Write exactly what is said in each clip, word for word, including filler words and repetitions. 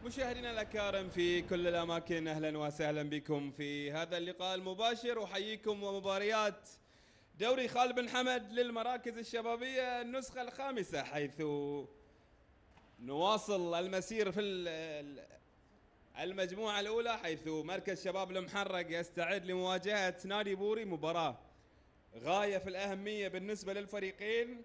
مشاهدينا الأكارم في كل الأماكن، أهلا وسهلا بكم في هذا اللقاء المباشر. أحييكم ومباريات دوري خالد بن حمد للمراكز الشبابية النسخة الخامسة، حيث نواصل المسير في المجموعة الأولى، حيث مركز شباب المحرق يستعد لمواجهة نادي بوري، مباراة غاية في الأهمية بالنسبة للفريقين.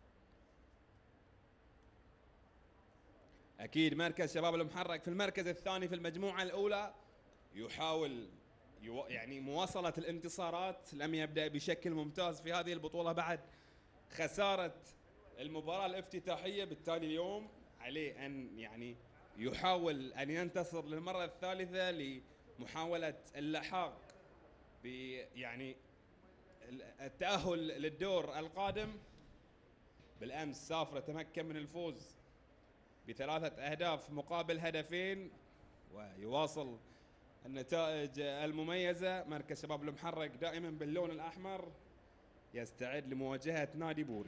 أكيد مركز شباب المحرق في المركز الثاني في المجموعة الأولى يحاول يو يعني مواصلة الانتصارات، لم يبدأ بشكل ممتاز في هذه البطولة بعد خسارة المباراة الافتتاحية، بالتالي اليوم عليه أن يعني يحاول أن ينتصر للمرة الثالثة لمحاولة اللحاق ب يعني التأهل للدور القادم. بالأمس سافر تمكن من الفوز بثلاثة أهداف مقابل هدفين ويواصل النتائج المميزة. مركز شباب المحرق دائما باللون الأحمر يستعد لمواجهة نادي بوري.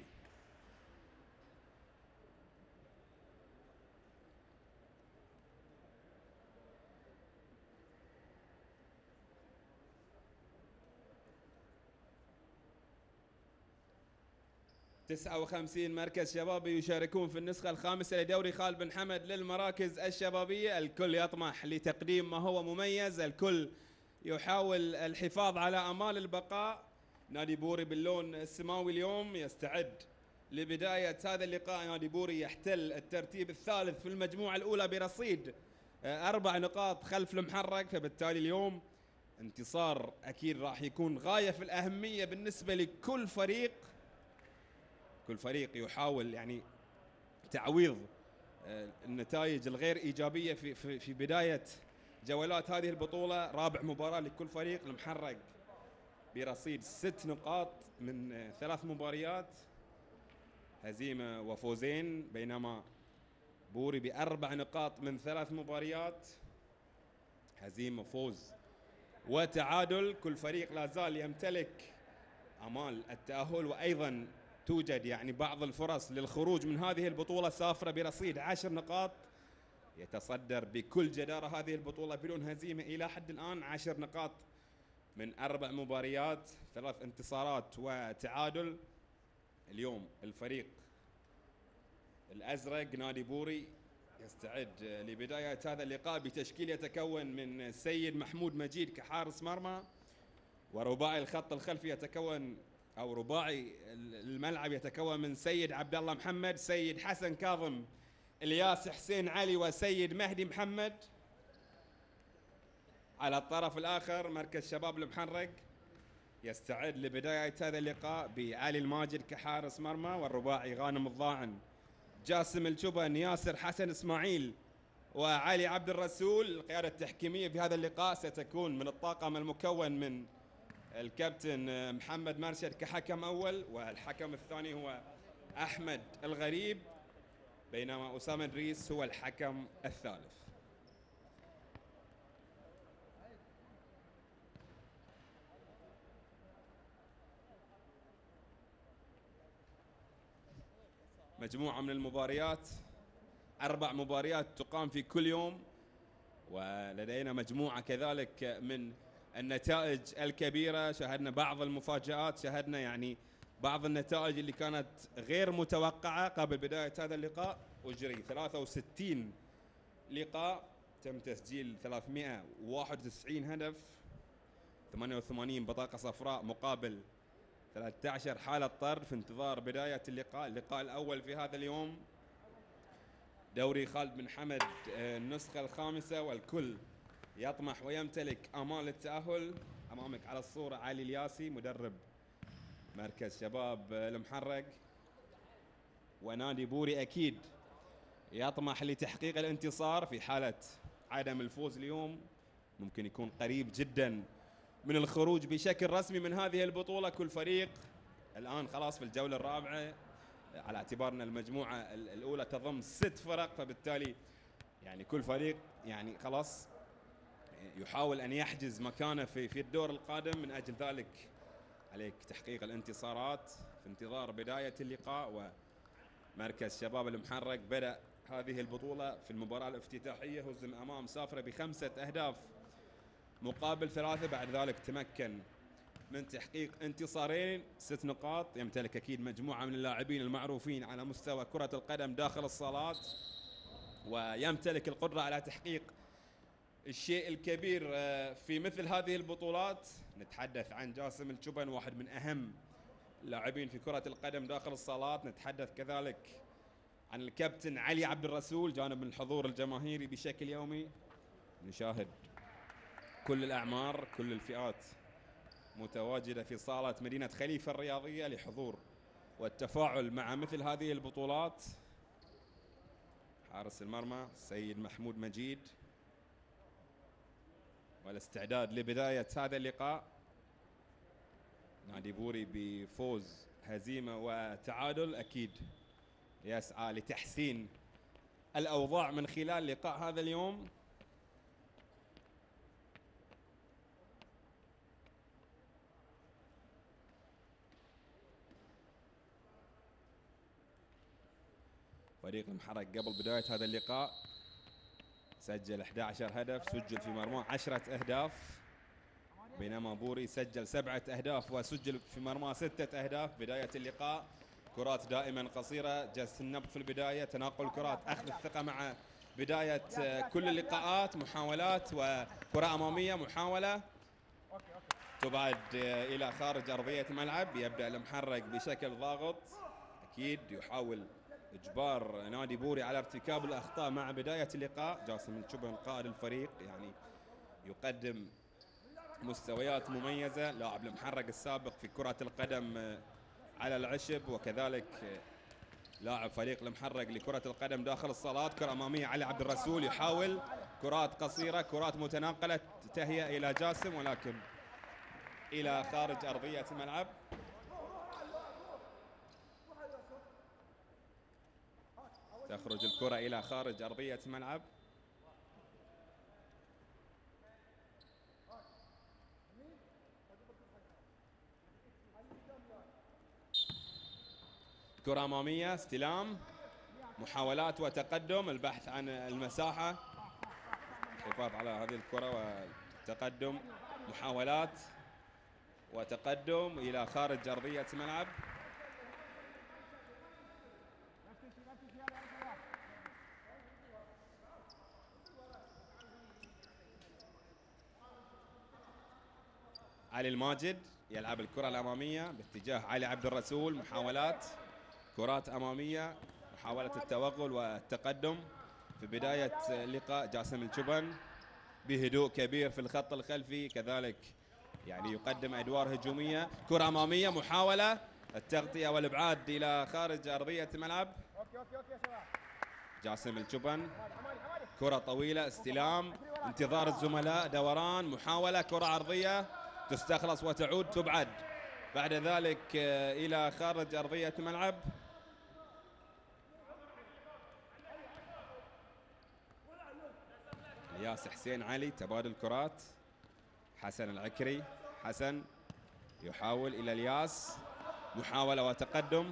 تسعة وخمسين مركز شبابي يشاركون في النسخة الخامسة لدوري خالد بن حمد للمراكز الشبابية. الكل يطمح لتقديم ما هو مميز، الكل يحاول الحفاظ على أمال البقاء. نادي بوري باللون السماوي اليوم يستعد لبداية هذا اللقاء. نادي بوري يحتل الترتيب الثالث في المجموعة الأولى برصيد أربع نقاط خلف المحرق، فبالتالي اليوم انتصار أكيد راح يكون غاية في الأهمية بالنسبة لكل فريق. كل فريق يحاول يعني تعويض النتائج الغير إيجابية في في في بداية جولات هذه البطولة. رابع مباراة لكل فريق، المحرق برصيد ست نقاط من ثلاث مباريات، هزيمة وفوزين، بينما بوري بأربع نقاط من ثلاث مباريات، هزيمة فوز وتعادل. كل فريق لا زال يمتلك آمال التأهل، وأيضا توجد يعني بعض الفرص للخروج من هذه البطولة. سافرة برصيد عشر نقاط، يتصدر بكل جدارة هذه البطولة بدون هزيمة إلى حد الآن، عشر نقاط من أربع مباريات، ثلاث انتصارات وتعادل. اليوم الفريق الأزرق نادي بوري يستعد لبداية هذا اللقاء بتشكيل يتكون من سيد محمود مجيد كحارس مرمى، ورباعي الخط الخلفي يتكون أو رباعي الملعب يتكون من سيد عبد الله محمد، سيد حسن كاظم، الياس حسين علي، وسيد مهدي محمد. على الطرف الآخر مركز شباب المحرق يستعد لبداية هذا اللقاء بعلي الماجد كحارس مرمى، والرباعي غانم الضاعن، جاسم الجبن، ياسر حسن اسماعيل، وعلي عبد الرسول. القيادة التحكيمية في هذا اللقاء ستكون من الطاقم المكون من الكابتن محمد مرشد كحكم أول، والحكم الثاني هو أحمد الغريب، بينما أسامة إدريس هو الحكم الثالث. مجموعة من المباريات، أربع مباريات تقام في كل يوم، ولدينا مجموعة كذلك من النتائج الكبيرة. شاهدنا بعض المفاجآت، شاهدنا يعني بعض النتائج اللي كانت غير متوقعة قبل بداية هذا اللقاء. أجري ثلاثة وستين لقاء، تم تسجيل ثلاثمئة وواحد وتسعين هدف، ثمانية وثمانين بطاقة صفراء مقابل ثلاثة عشر حالة طرد في انتظار بداية اللقاء. اللقاء الأول في هذا اليوم دوري خالد بن حمد النسخة الخامسة، والكل يطمح ويمتلك آمال التأهل. أمامك على الصورة علي الياسي مدرب مركز شباب المحرق، ونادي بوري أكيد يطمح لتحقيق الانتصار. في حالة عدم الفوز اليوم ممكن يكون قريب جدا من الخروج بشكل رسمي من هذه البطولة. كل فريق الآن خلاص في الجولة الرابعة، على اعتبار أن المجموعة الأولى تضم ست فرق، فبالتالي يعني كل فريق يعني خلاص يحاول أن يحجز مكانه في في الدور القادم. من أجل ذلك عليك تحقيق الانتصارات في انتظار بداية اللقاء. ومركز شباب المحرق بدأ هذه البطولة في المباراة الافتتاحية هزم أمام سافرة بخمسة أهداف مقابل ثلاثة. بعد ذلك تمكن من تحقيق انتصارين ست نقاط. يمتلك أكيد مجموعة من اللاعبين المعروفين على مستوى كرة القدم داخل الصالات، ويمتلك القدرة على تحقيق الشيء الكبير في مثل هذه البطولات. نتحدث عن جاسم الجبن، واحد من أهم اللاعبين في كرة القدم داخل الصالات. نتحدث كذلك عن الكابتن علي عبد الرسول، جانب من الحضور الجماهيري بشكل يومي. نشاهد كل الأعمار كل الفئات متواجدة في صالة مدينة خليفة الرياضية لحضور والتفاعل مع مثل هذه البطولات. حارس المرمى سيد محمود مجيد، والاستعداد لبداية هذا اللقاء. نادي بوري بفوز هزيمة وتعادل أكيد يسعى لتحسين الأوضاع من خلال لقاء هذا اليوم. فريق المحرق قبل بداية هذا اللقاء سجل أحد عشر هدف، سجل في مرماه عشرة أهداف، بينما بوري سجل سبعة أهداف وسجل في مرماه ستة أهداف. بداية اللقاء كرات دائما قصيرة، جس النبض في البداية، تناقل كرات، أخذ الثقة مع بداية كل اللقاءات، محاولات وكرة أمامية، محاولة تبعد إلى خارج أرضية الملعب. يبدأ المحرق بشكل ضاغط، أكيد يحاول إجبار نادي بوري على ارتكاب الأخطاء مع بداية اللقاء. جاسم الجبن قائد الفريق يعني يقدم مستويات مميزة، لاعب المحرق السابق في كرة القدم على العشب، وكذلك لاعب فريق المحرق لكرة القدم داخل الصالات. كرة أمامية علي عبد الرسول، يحاول كرات قصيرة، كرات متناقلة، تهيئة إلى جاسم ولكن إلى خارج أرضية الملعب. تخرج الكرة إلى خارج أرضية الملعب. كرة أمامية، استلام، محاولات وتقدم، البحث عن المساحة، الحفاظ على هذه الكرة والتقدم، محاولات وتقدم إلى خارج أرضية الملعب. علي الماجد يلعب الكرة الأمامية باتجاه علي عبد الرسول، محاولات، كرات أمامية، محاولة التوغل والتقدم في بداية اللقاء. جاسم الجبن بهدوء كبير في الخط الخلفي، كذلك يعني يقدم أدوار هجومية. كرة أمامية، محاولة التغطية والإبعاد إلى خارج أرضية الملعب. جاسم الجبن كرة طويلة، استلام، انتظار الزملاء، دوران، محاولة، كرة عرضية تستخلص وتعود، تبعد بعد ذلك إلى خارج أرضية الملعب. الياس حسين علي، تبادل كرات، حسن العكري، حسن يحاول إلى الياس، محاولة وتقدم.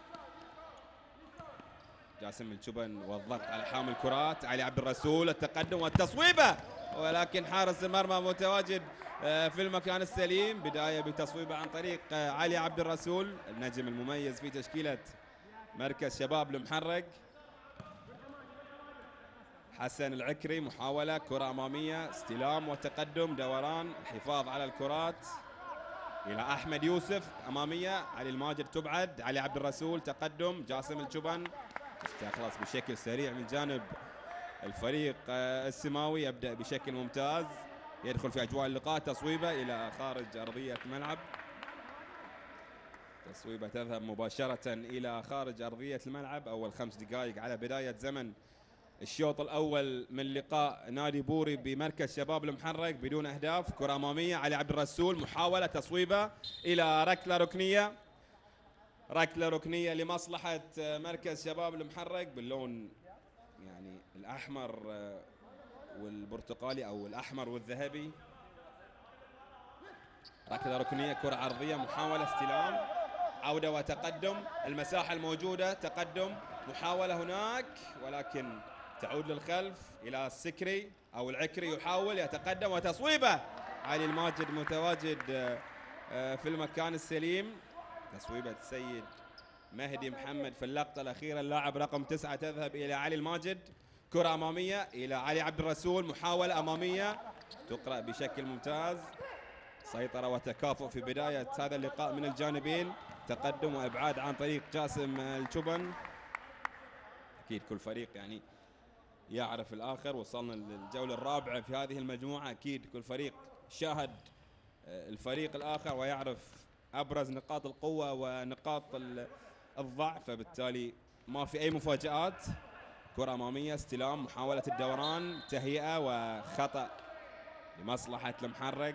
جاسم الجبن والضغط على حامل الكرات، علي عبد الرسول، التقدم والتصويبة، ولكن حارس المرمى متواجد في المكان السليم. بداية بتصويبة عن طريق علي عبد الرسول، النجم المميز في تشكيلة مركز شباب المحرق. حسن العكري، محاولة، كرة أمامية، استلام وتقدم، دوران، الحفاظ على الكرات إلى أحمد يوسف، أمامية، علي الماجد تبعد، علي عبد الرسول، تقدم، جاسم الجبن استخلص بشكل سريع من جانب الفريق السماوي، يبدأ بشكل ممتاز، يدخل في أجواء اللقاء، تصويبة إلى خارج أرضية الملعب. تصويبة تذهب مباشرة إلى خارج أرضية الملعب. أول خمس دقائق على بداية زمن الشوط الأول من لقاء نادي بوري بمركز شباب المحرق بدون أهداف. كرة أمامية، علي عبد الرسول، محاولة، تصويبة إلى ركلة ركنية، ركلة ركنية لمصلحة مركز شباب المحرق باللون يعني الأحمر والبرتقالي أو الأحمر والذهبي. ركلة ركنية، كرة عرضية، محاولة، استلام، عودة وتقدم، المساحة الموجودة، تقدم، محاولة هناك ولكن تعود للخلف إلى السكري أو العكري، يحاول يتقدم وتصويبة. علي الماجد متواجد في المكان السليم. تصويبة سيد مهدي محمد في اللقطة الأخيرة. اللاعب رقم تسعة تذهب إلى علي الماجد، كرة أمامية إلى علي عبد الرسول، محاولة أمامية تقرأ بشكل ممتاز. سيطرة وتكافؤ في بداية هذا اللقاء من الجانبين، تقدم وإبعاد عن طريق جاسم الشبن. أكيد كل فريق يعني يعرف الآخر. وصلنا للجولة الرابعة في هذه المجموعة، أكيد كل فريق شاهد الفريق الآخر ويعرف أبرز نقاط القوة ونقاط الضعف، فبالتالي ما في أي مفاجآت. كرة أمامية، استلام، محاولة الدوران، تهيئة وخطأ لمصلحة المحرق.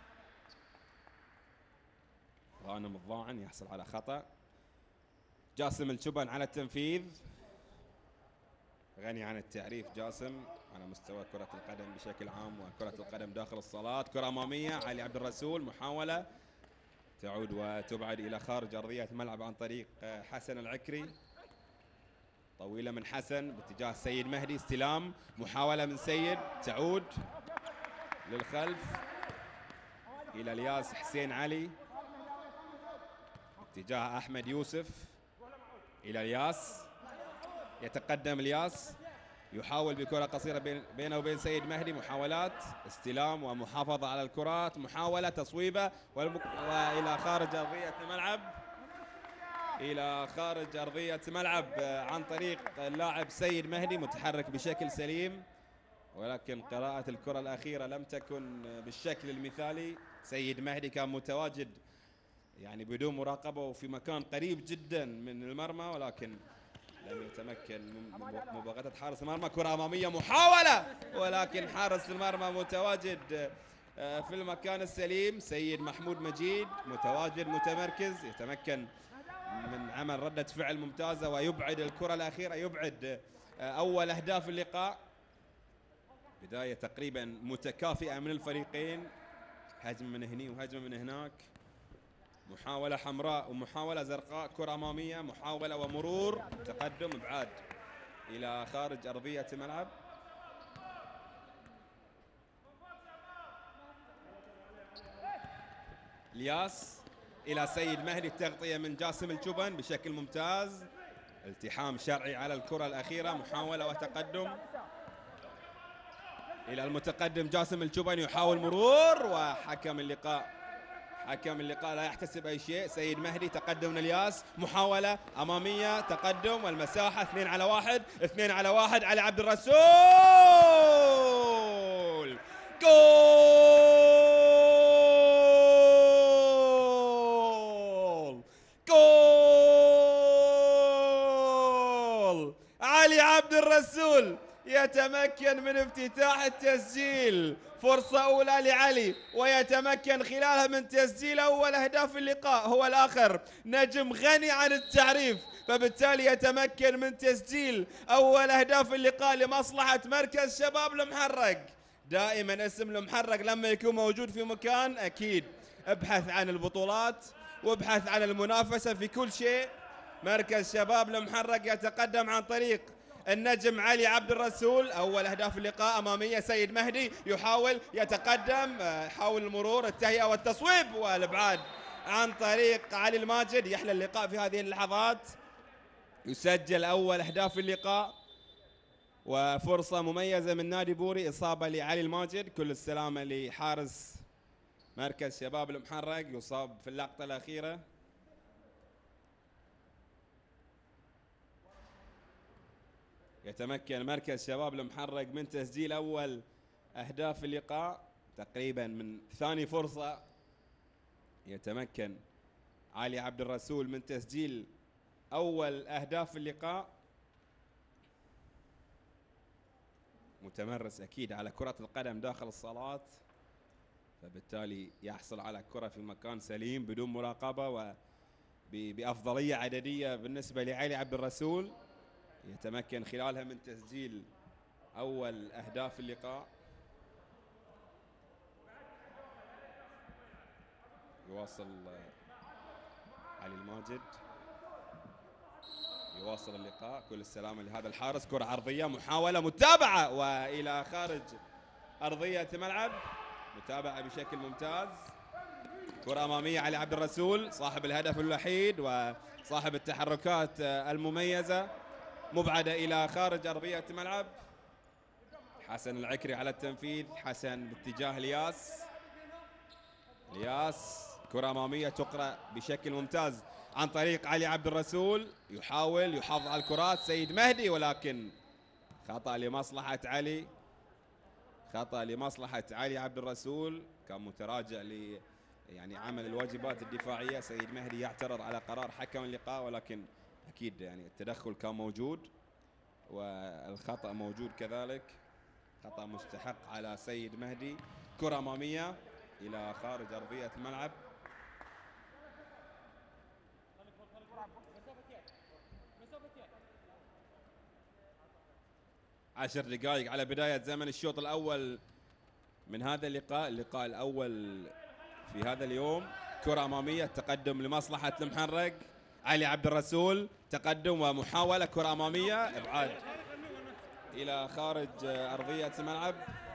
غانم الضاعن يحصل على خطأ. جاسم الشبن على التنفيذ، غني عن التعريف جاسم على مستوى كرة القدم بشكل عام وكرة القدم داخل الصالات. كرة أمامية، علي عبد الرسول، محاولة تعود وتبعد إلى خارج أرضية الملعب عن طريق حسن العكري. طويلة من حسن باتجاه سيد مهدي، استلام، محاولة من سيد، تعود للخلف إلى الياس حسين علي، اتجاه أحمد يوسف إلى الياس، يتقدم الياس، يحاول بكرة قصيرة بين بينه وبين سيد مهدي، محاولات استلام ومحافظة على الكرات، محاولة تصويبة وإلى خارج أرضية الملعب، إلى خارج أرضية الملعب عن طريق اللاعب سيد مهدي، متحرك بشكل سليم، ولكن قراءة الكرة الأخيرة لم تكن بالشكل المثالي. سيد مهدي كان متواجد يعني بدون مراقبة وفي مكان قريب جدا من المرمى، ولكن لم يتمكن من مباغتة حارس المرمى. كرة أمامية، محاولة، ولكن حارس المرمى متواجد في المكان السليم. سيد محمود مجيد متواجد متمركز، يتمكن من عمل ردة فعل ممتازة ويبعد الكرة الأخيرة، يبعد أول أهداف اللقاء. بداية تقريبا متكافئة من الفريقين، هجم من هني وهجم من هناك، محاولة حمراء ومحاولة زرقاء، كرة أمامية، محاولة ومرور، تقدم، ابعاد إلى خارج أرضية الملعب. الياس إلى سيد مهدي، التغطية من جاسم الشبن بشكل ممتاز، التحام شرعي على الكرة الأخيرة، محاولة وتقدم إلى المتقدم جاسم الشبن، يحاول مرور وحكم اللقاء حكم اللقاء لا يحتسب أي شيء. سيد مهدي، تقدم من الياس، محاولة أمامية، تقدم والمساحة، اثنين على واحد، اثنين على واحد، علي عبد الرسول، جول جول علي عبد الرسول يتمكن من افتتاح التسجيل، فرصة أولى لعلي ويتمكن خلالها من تسجيل أول أهداف اللقاء. هو الآخر نجم غني عن التعريف، فبالتالي يتمكن من تسجيل أول أهداف اللقاء لمصلحة مركز شباب المحرق. دائما اسم المحرق لما يكون موجود في مكان أكيد ابحث عن البطولات وابحث عن المنافسة في كل شيء. مركز شباب المحرق يتقدم عن طريق النجم علي عبد الرسول. أول أهداف اللقاء أمامية، سيد مهدي يحاول يتقدم، يحاول المرور، التهيئة والتصويب والإبعاد عن طريق علي الماجد. يحلى اللقاء في هذه اللحظات، يسجل أول أهداف اللقاء وفرصة مميزة من نادي بوري، إصابة لعلي الماجد. كل السلامة لحارس مركز شباب المحرق، يصاب في اللقطة الأخيرة. يتمكن مركز شباب المحرق من تسجيل أول أهداف اللقاء تقريبا من ثاني فرصة. يتمكن علي عبد الرسول من تسجيل أول أهداف اللقاء، متمرس أكيد على كرة القدم داخل الصالات، فبالتالي يحصل على كرة في مكان سليم بدون مراقبة وبأفضلية عددية بالنسبة لعلي عبد الرسول، يتمكن خلالها من تسجيل أول أهداف اللقاء. يواصل علي الماجد يواصل اللقاء. كل السلامة لهذا الحارس. كرة عرضية، محاولة، متابعة وإلى خارج أرضية الملعب. متابعة بشكل ممتاز. كرة أمامية، علي عبد الرسول صاحب الهدف الوحيد وصاحب التحركات المميزة، مبعدة إلى خارج أرضية الملعب. حسن العكري على التنفيذ، حسن باتجاه الياس. الياس كرة أمامية تقرأ بشكل ممتاز عن طريق علي عبد الرسول، يحاول يحافظ على الكرات سيد مهدي، ولكن خطأ لمصلحة علي، خطأ لمصلحة علي عبد الرسول. كان متراجع ل يعني عمل الواجبات الدفاعية. سيد مهدي يعترض على قرار حكم اللقاء، ولكن أكيد يعني التدخل كان موجود والخطأ موجود كذلك. خطأ مستحق على سيد مهدي. كرة أمامية إلى خارج أرضية الملعب. عشر دقائق على بداية زمن الشوط الأول من هذا اللقاء، اللقاء الأول في هذا اليوم. كرة أمامية، تقدم لمصلحة المحرق. علي عبد الرسول تقدم ومحاولة، كرة أمامية، إبعاد إلى خارج أرضية الملعب.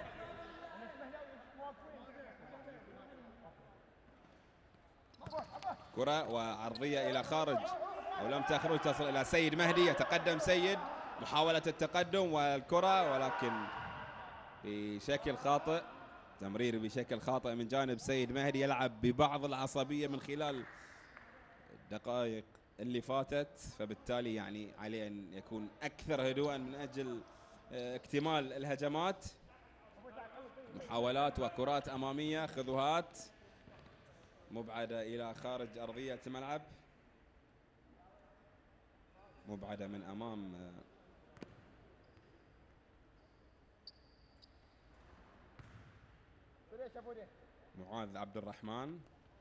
كرة وعرضية إلى خارج ولم تخرج، تصل إلى سيد مهدي. يتقدم سيد، محاولة التقدم والكرة، ولكن بشكل خاطئ، تمرير بشكل خاطئ من جانب سيد مهدي. يلعب ببعض العصبية من خلال الدقائق اللي فاتت، فبالتالي يعني عليه أن يكون أكثر هدوءا من أجل اكتمال الهجمات. محاولات وكرات أمامية، خذوهات مبعدة إلى خارج أرضية الملعب، مبعدة من أمام معاذ عبد الرحمن.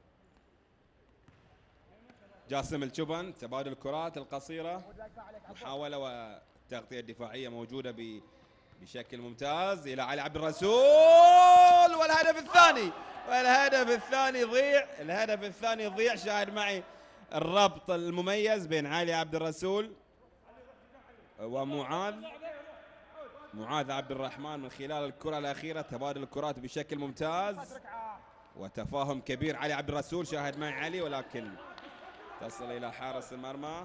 جاسم الشبن، تبادل الكرات القصيرة، محاولة والتغطية الدفاعية موجودة بشكل ممتاز إلى علي عبد الرسول، والهدف الثاني، والهدف الثاني ضيع، الهدف الثاني ضيع. شاهد معي الربط المميز بين علي عبد الرسول ومعاذ معاذ عبد الرحمن من خلال الكرة الأخيرة. تبادل الكرات بشكل ممتاز وتفاهم كبير. علي عبد الرسول، شاهد معي علي، ولكن تصل إلى حارس المرمى.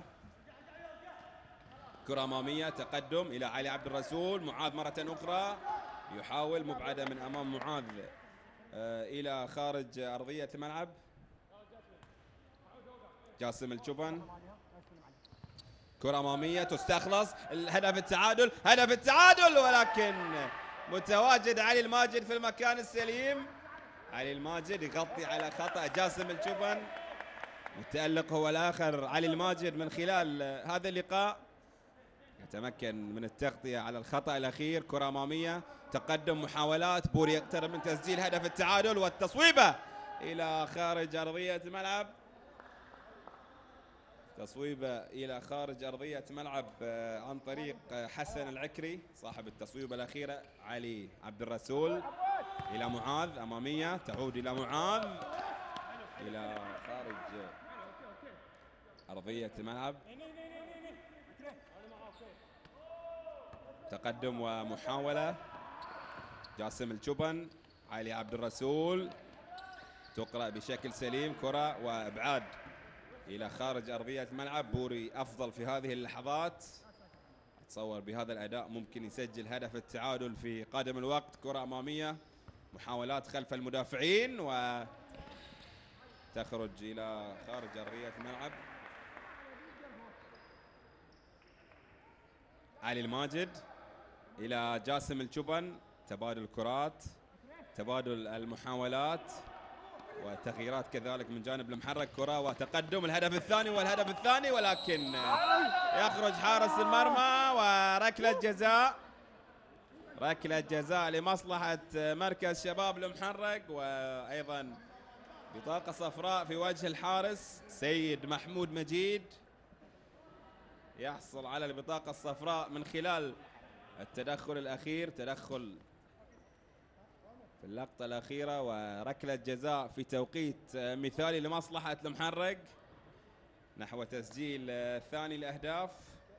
كرة أمامية، تقدم إلى علي عبد الرسول. معاذ مرة أخرى يحاول، مبعدة من أمام معاذ آه إلى خارج أرضية الملعب. جاسم الشبن، كرة أمامية تستخلص، الهدف التعادل، هدف التعادل، ولكن متواجد علي الماجد في المكان السليم. علي الماجد يغطي على خطأ جاسم الشبن. متألق هو الآخر علي الماجد من خلال هذا اللقاء، يتمكن من التغطية على الخطأ الأخير. كرة أمامية، تقدم، محاولات، بوري يقترب من تسجيل هدف التعادل والتصويبة إلى خارج أرضية الملعب. تصويبة إلى خارج أرضية ملعب عن طريق حسن العكري صاحب التصويبة الأخيرة. علي عبد الرسول إلى معاذ، أمامية تعود إلى معاذ إلى خارج أرضية الملعب. تقدم ومحاولة، جاسم الشبن، علي عبد الرسول، تقرأ بشكل سليم، كرة وإبعاد إلى خارج أرضية الملعب. بوري أفضل في هذه اللحظات، أتصور بهذا الأداء ممكن يسجل هدف التعادل في قادم الوقت. كرة أمامية، محاولات خلف المدافعين وتخرج إلى خارج أرضية الملعب. علي الماجد إلى جاسم الشبن، تبادل الكرات، تبادل المحاولات وتغييرات كذلك من جانب المحرك. كرة وتقدم، الهدف الثاني والهدف الثاني، ولكن يخرج حارس المرمى وركلة جزاء، ركلة جزاء لمصلحة مركز شباب المحرق، وأيضا بطاقة صفراء في وجه الحارس سيد محمود مجيد، يحصل على البطاقة الصفراء من خلال التدخل الأخير، تدخل في اللقطة الأخيرة وركلة جزاء في توقيت مثالي لمصلحة المحرق. نحو تسجيل ثاني الأهداف.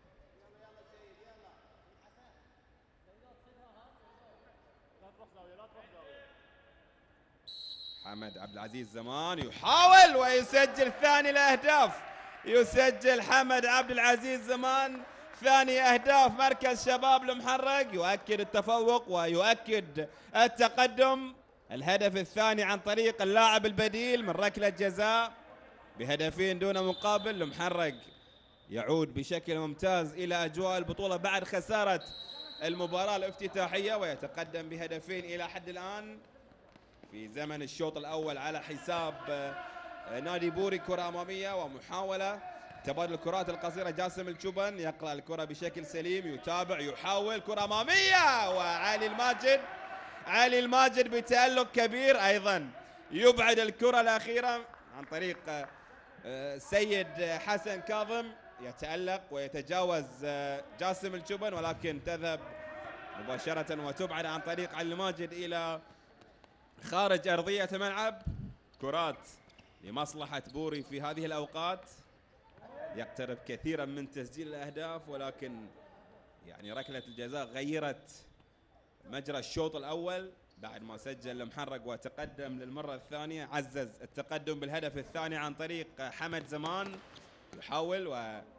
حمد عبد العزيز زمان يحاول ويسجل ثاني الأهداف. يسجل حمد عبد العزيز زمان ثاني أهداف مركز شباب المحرق، يؤكد التفوق ويؤكد التقدم. الهدف الثاني عن طريق اللاعب البديل من ركلة جزاء بهدفين دون مقابل. المحرق يعود بشكل ممتاز إلى أجواء البطولة بعد خسارة المباراة الافتتاحية، ويتقدم بهدفين إلى حد الآن في زمن الشوط الأول على حساب نادي بوري. كرة أمامية ومحاولة تبادل الكرات القصيرة. جاسم الشوبن يقرأ الكرة بشكل سليم، يتابع، يحاول، كرة أمامية، وعلي الماجد علي الماجد بتألق كبير أيضا يبعد الكرة الأخيرة عن طريق سيد حسن كاظم، يتألق ويتجاوز جاسم الشوبن، ولكن تذهب مباشرة وتبعد عن طريق علي الماجد إلى خارج أرضية الملعب. كرات لمصلحة بوري في هذه الأوقات، يقترب كثيرا من تسجيل الأهداف، ولكن يعني ركلة الجزاء غيرت مجرى الشوط الأول بعد ما سجل المحرق وتقدم للمرة الثانية. عزز التقدم بالهدف الثاني عن طريق حمد زمان، يحاول و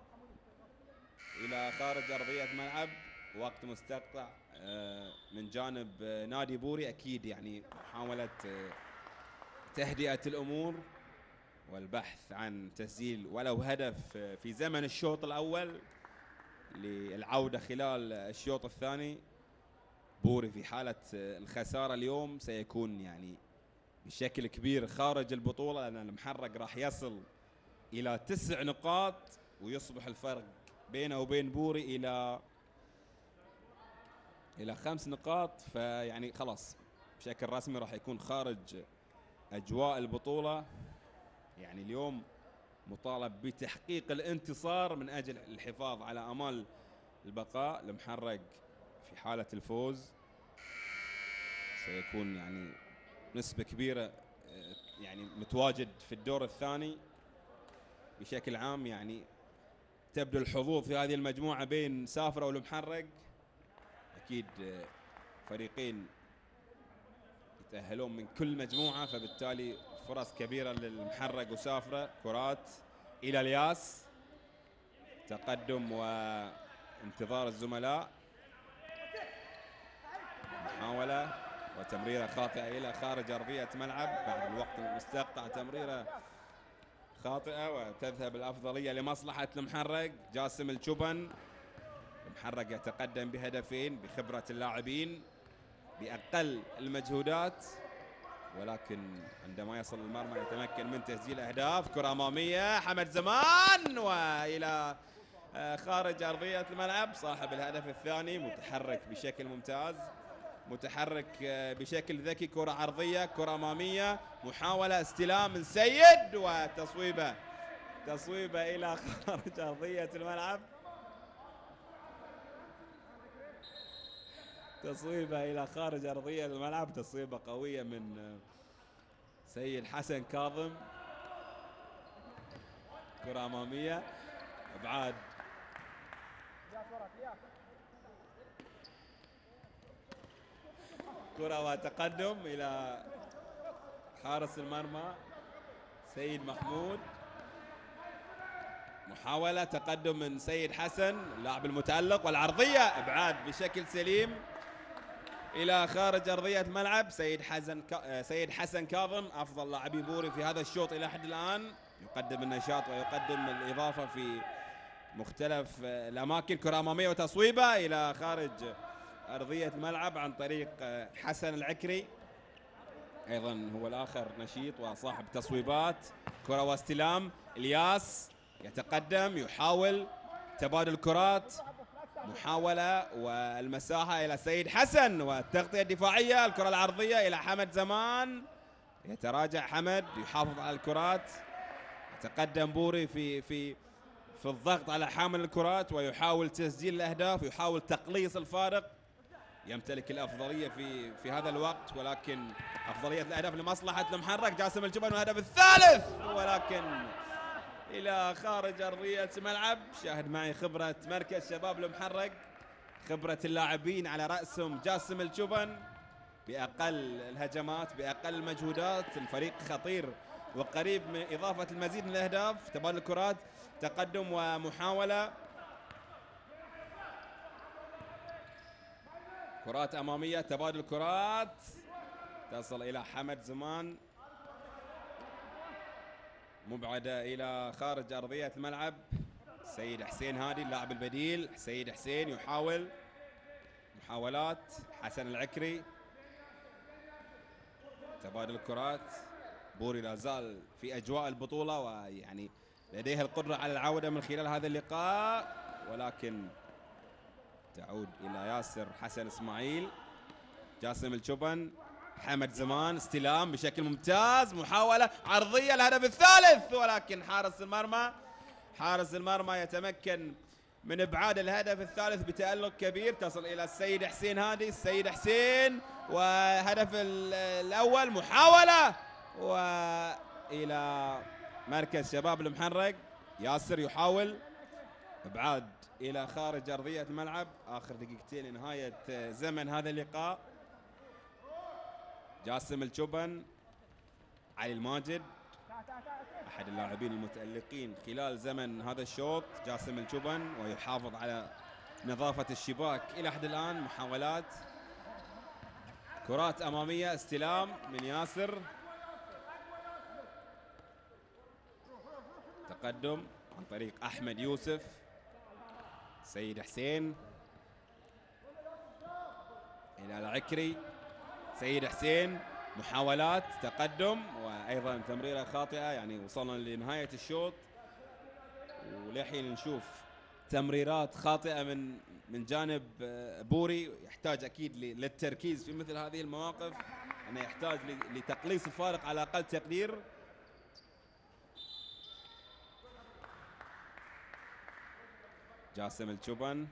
إلى خارج أرضية الملعب. وقت مستقطع من جانب نادي بوري، أكيد يعني محاولة تهدئة الأمور والبحث عن تسجيل ولو هدف في زمن الشوط الأول للعودة خلال الشوط الثاني. بوري في حالة الخسارة اليوم سيكون يعني بشكل كبير خارج البطولة، لأن المحرق راح يصل إلى تسع نقاط ويصبح الفرق بينه وبين بوري إلى إلى خمس نقاط، فيعني خلاص بشكل رسمي راح يكون خارج أجواء البطولة. يعني اليوم مطالب بتحقيق الانتصار من أجل الحفاظ على أمال البقاء. المحرق في حالة الفوز سيكون يعني نسبة كبيرة يعني متواجد في الدور الثاني. بشكل عام يعني تبدو الحظوظ في هذه المجموعة بين سافرة والمحرق، أكيد فريقين يتأهلون من كل مجموعة، فبالتالي فرص كبيرة للمحرق وسافرة. كرات إلى الياس، تقدم وانتظار الزملاء، محاولة وتمريرة خاطئة إلى خارج أرضية ملعب بعد الوقت المستقطع. تمريرة خاطئة وتذهب الأفضلية لمصلحة المحرق. جاسم الشوبن، المحرق يتقدم بهدفين بخبرة اللاعبين بأقل المجهودات، ولكن عندما يصل المرمى يتمكن من تسجيل أهداف. كرة أمامية، حمد زمان وإلى خارج أرضية الملعب. صاحب الهدف الثاني متحرك بشكل ممتاز، متحرك بشكل ذكي. كرة عرضية، كرة أمامية، محاولة استلام من سيد وتصويبة تصويبة إلى خارج أرضية الملعب. تصويبة إلى خارج أرضية الملعب، تصويبة قوية من سيد حسن كاظم. كرة أمامية، أبعاد كرة وتقدم إلى حارس المرمى سيد محمود. محاولة تقدم من سيد حسن اللاعب المتألق، والعرضية إبعاد بشكل سليم إلى خارج أرضية ملعب. سيد حسن سيد حسن كاظم أفضل لاعبي بوري في هذا الشوط إلى حد الآن، يقدم النشاط ويقدم الإضافة في مختلف الأماكن. كرة أمامية وتصويبة إلى خارج أرضية الملعب عن طريق حسن العكري، أيضا هو الآخر نشيط وصاحب تصويبات. كرة واستلام، الياس يتقدم، يحاول تبادل الكرات، محاولة والمساحة إلى سيد حسن والتغطية الدفاعية. الكرة العرضية إلى حمد زمان، يتراجع حمد، يحافظ على الكرات. يتقدم بوري في في في الضغط على حامل الكرات ويحاول تسجيل الأهداف، يحاول تقليص الفارق. يمتلك الأفضلية في في هذا الوقت، ولكن أفضلية الأهداف لمصلحة المحرق. جاسم الشوبن والهدف الثالث، ولكن إلى خارج أرضية ملعب. شاهد معي خبرة مركز شباب المحرق، خبرة اللاعبين على رأسهم جاسم الجبن. بأقل الهجمات بأقل المجهودات الفريق خطير وقريب من إضافة المزيد من الأهداف. تبادل الكرات، تقدم ومحاولة، كرات أمامية، تبادل الكرات، تصل إلى حمد زمان، مبعدة إلى خارج أرضية الملعب. سيد حسين هادي اللاعب البديل، سيد حسين يحاول، محاولات، حسن العكري، تبادل الكرات. بوري لا زال في أجواء البطولة ويعني لديه القدرة على العودة من خلال هذا اللقاء، ولكن تعود إلى ياسر حسن إسماعيل، جاسم الجبن، حمد زمان، استلام بشكل ممتاز، محاولة عرضية، الهدف الثالث، ولكن حارس المرمى حارس المرمى يتمكن من ابعاد الهدف الثالث بتألق كبير. تصل الى السيد حسين هادي، السيد حسين، وهدف الاول، محاولة، والى مركز شباب المحرق. ياسر يحاول ابعاد الى خارج ارضية الملعب. اخر دقيقتين لنهاية زمن هذا اللقاء. جاسم الجبن، علي الماجد، أحد اللاعبين المتألقين خلال زمن هذا الشوط. جاسم الجبن ويحافظ على نظافة الشباك إلى حد الآن. محاولات، كرات أمامية، استلام من ياسر، تقدم عن طريق أحمد يوسف، سيد حسين إلى العكري، سيد حسين، محاولات، تقدم، وايضا تمريره خاطئه. يعني وصلنا لنهايه الشوط ولحين نشوف تمريرات خاطئه من من جانب بوري. يحتاج اكيد للتركيز في مثل هذه المواقف، انه يحتاج لتقليص الفارق على اقل تقدير. جاسم الجبن،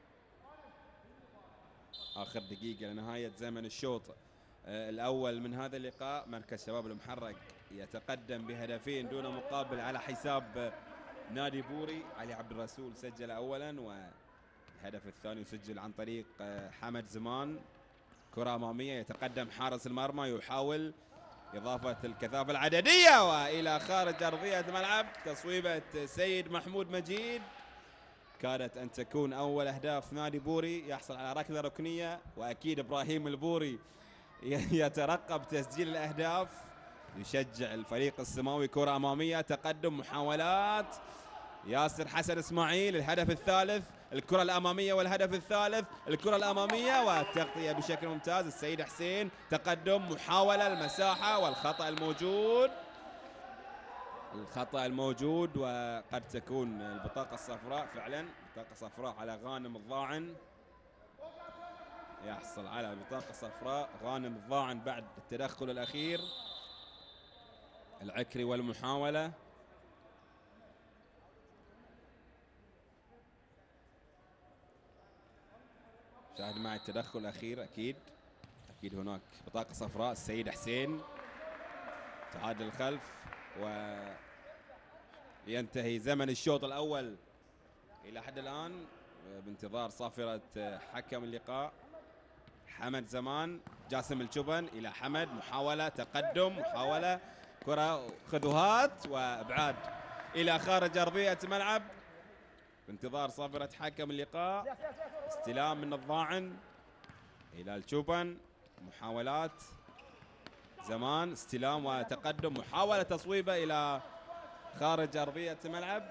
اخر دقيقه لنهايه زمن الشوط الأول من هذا اللقاء. مركز شباب المحرق يتقدم بهدفين دون مقابل على حساب نادي بوري. علي عبد الرسول سجل أولا، والهدف الثاني يسجل عن طريق حمد زمان. كرة أمامية، يتقدم حارس المرمى يحاول إضافة الكثافة العددية، وإلى خارج أرضية الملعب. تصويبة سيد محمود مجيد كادت أن تكون أول أهداف نادي بوري. يحصل على ركلة ركنية، وأكيد إبراهيم البوري يترقب تسجيل الأهداف، يشجع الفريق السماوي. كرة أمامية، تقدم، محاولات، ياسر حسن إسماعيل، الهدف الثالث، الكرة الأمامية والهدف الثالث، الكرة الأمامية والتغطية بشكل ممتاز. السيد حسين، تقدم، محاولة، المساحة والخطأ الموجود، الخطأ الموجود، وقد تكون البطاقة الصفراء فعلا، بطاقة صفراء على غانم الضاعن. يحصل على بطاقة صفراء غانم الضاعن بعد التدخل الأخير. العكري والمحاولة، شاهد معي التدخل الأخير. أكيد أكيد هناك بطاقة صفراء. السيد حسين، تعادل الخلف، وينتهي زمن الشوط الأول إلى حد الآن بانتظار صافرة حكم اللقاء. حمد زمان، جاسم الجبن إلى حمد، محاولة، تقدم، محاولة، كرة، خذوهات، وابعاد إلى خارج أرضية الملعب بانتظار صافرة حكم اللقاء. استلام من الضاعن إلى الجبن، محاولات، زمان، استلام وتقدم، محاولة تصويبة إلى خارج أرضية الملعب.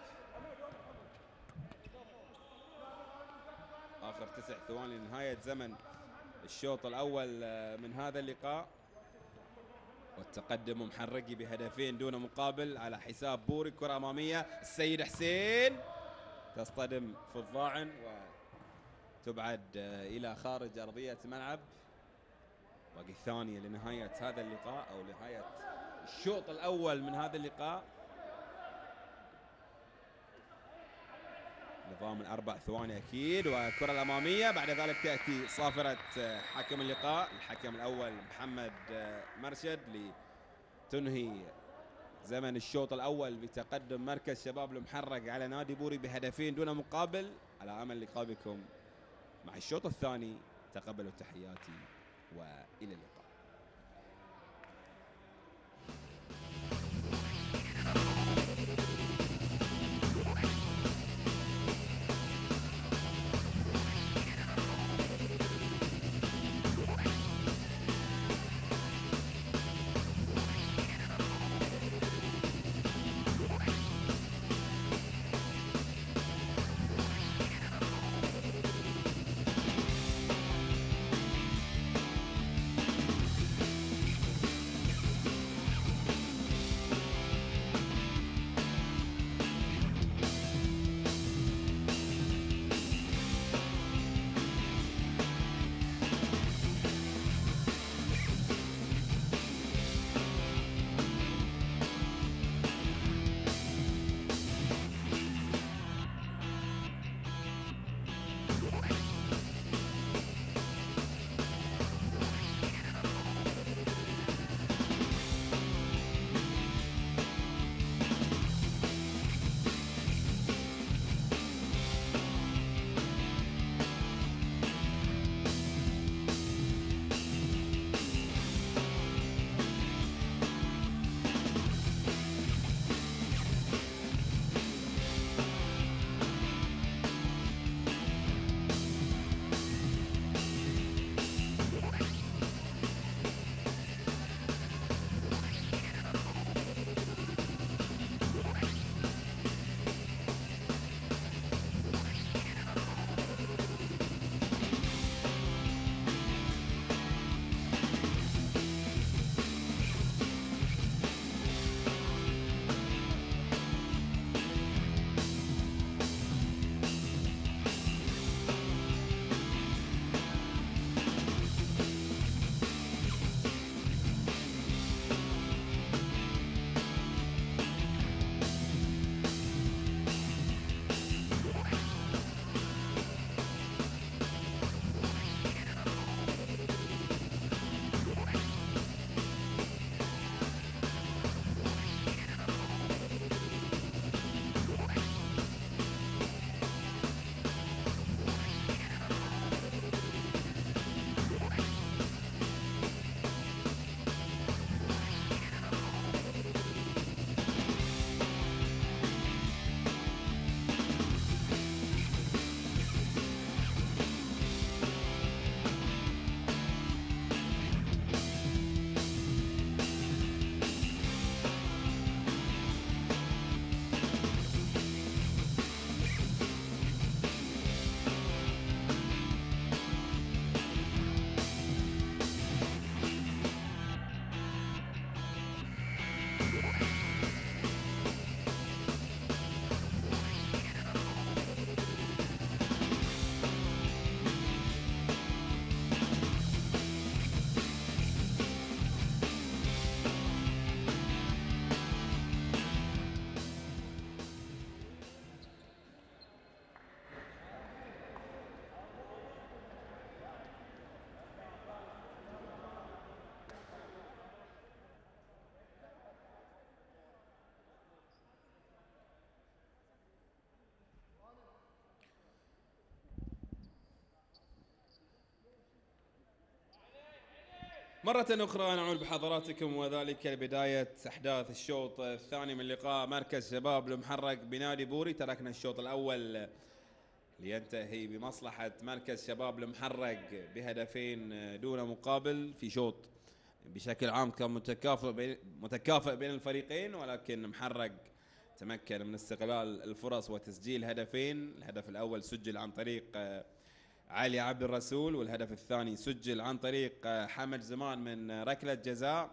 آخر تسع ثواني لنهاية زمن الشوط الأول من هذا اللقاء، والتقدم محرقي بهدفين دون مقابل على حساب بوري. كرة أمامية، السيد حسين تصطدم في الضاعن وتبعد إلى خارج أرضية الملعب. باقي ثانية لنهاية هذا اللقاء أو نهاية الشوط الأول من هذا اللقاء. نظام الأربع ثواني أكيد، والكرة الأمامية. بعد ذلك تأتي صافرة حكم اللقاء، الحكم الأول محمد مرشد، لتنهي زمن الشوط الأول بتقدم مركز شباب المحرق على نادي بوري بهدفين دون مقابل. على أمل لقاء بكم مع الشوط الثاني. تقبلوا تحياتي وإلى اللقاء. مرة أخرى نعود بحضراتكم وذلك لبداية أحداث الشوط الثاني من لقاء مركز شباب المحرق بنادي بوري. تركنا الشوط الأول لينتهي بمصلحة مركز شباب المحرق بهدفين دون مقابل في شوط بشكل عام كان متكافئ بين متكافئ بين الفريقين، ولكن محرق تمكن من استغلال الفرص وتسجيل هدفين. الهدف الأول سجل عن طريق علي عبد الرسول، والهدف الثاني سجل عن طريق حمد زمان من ركلة جزاء.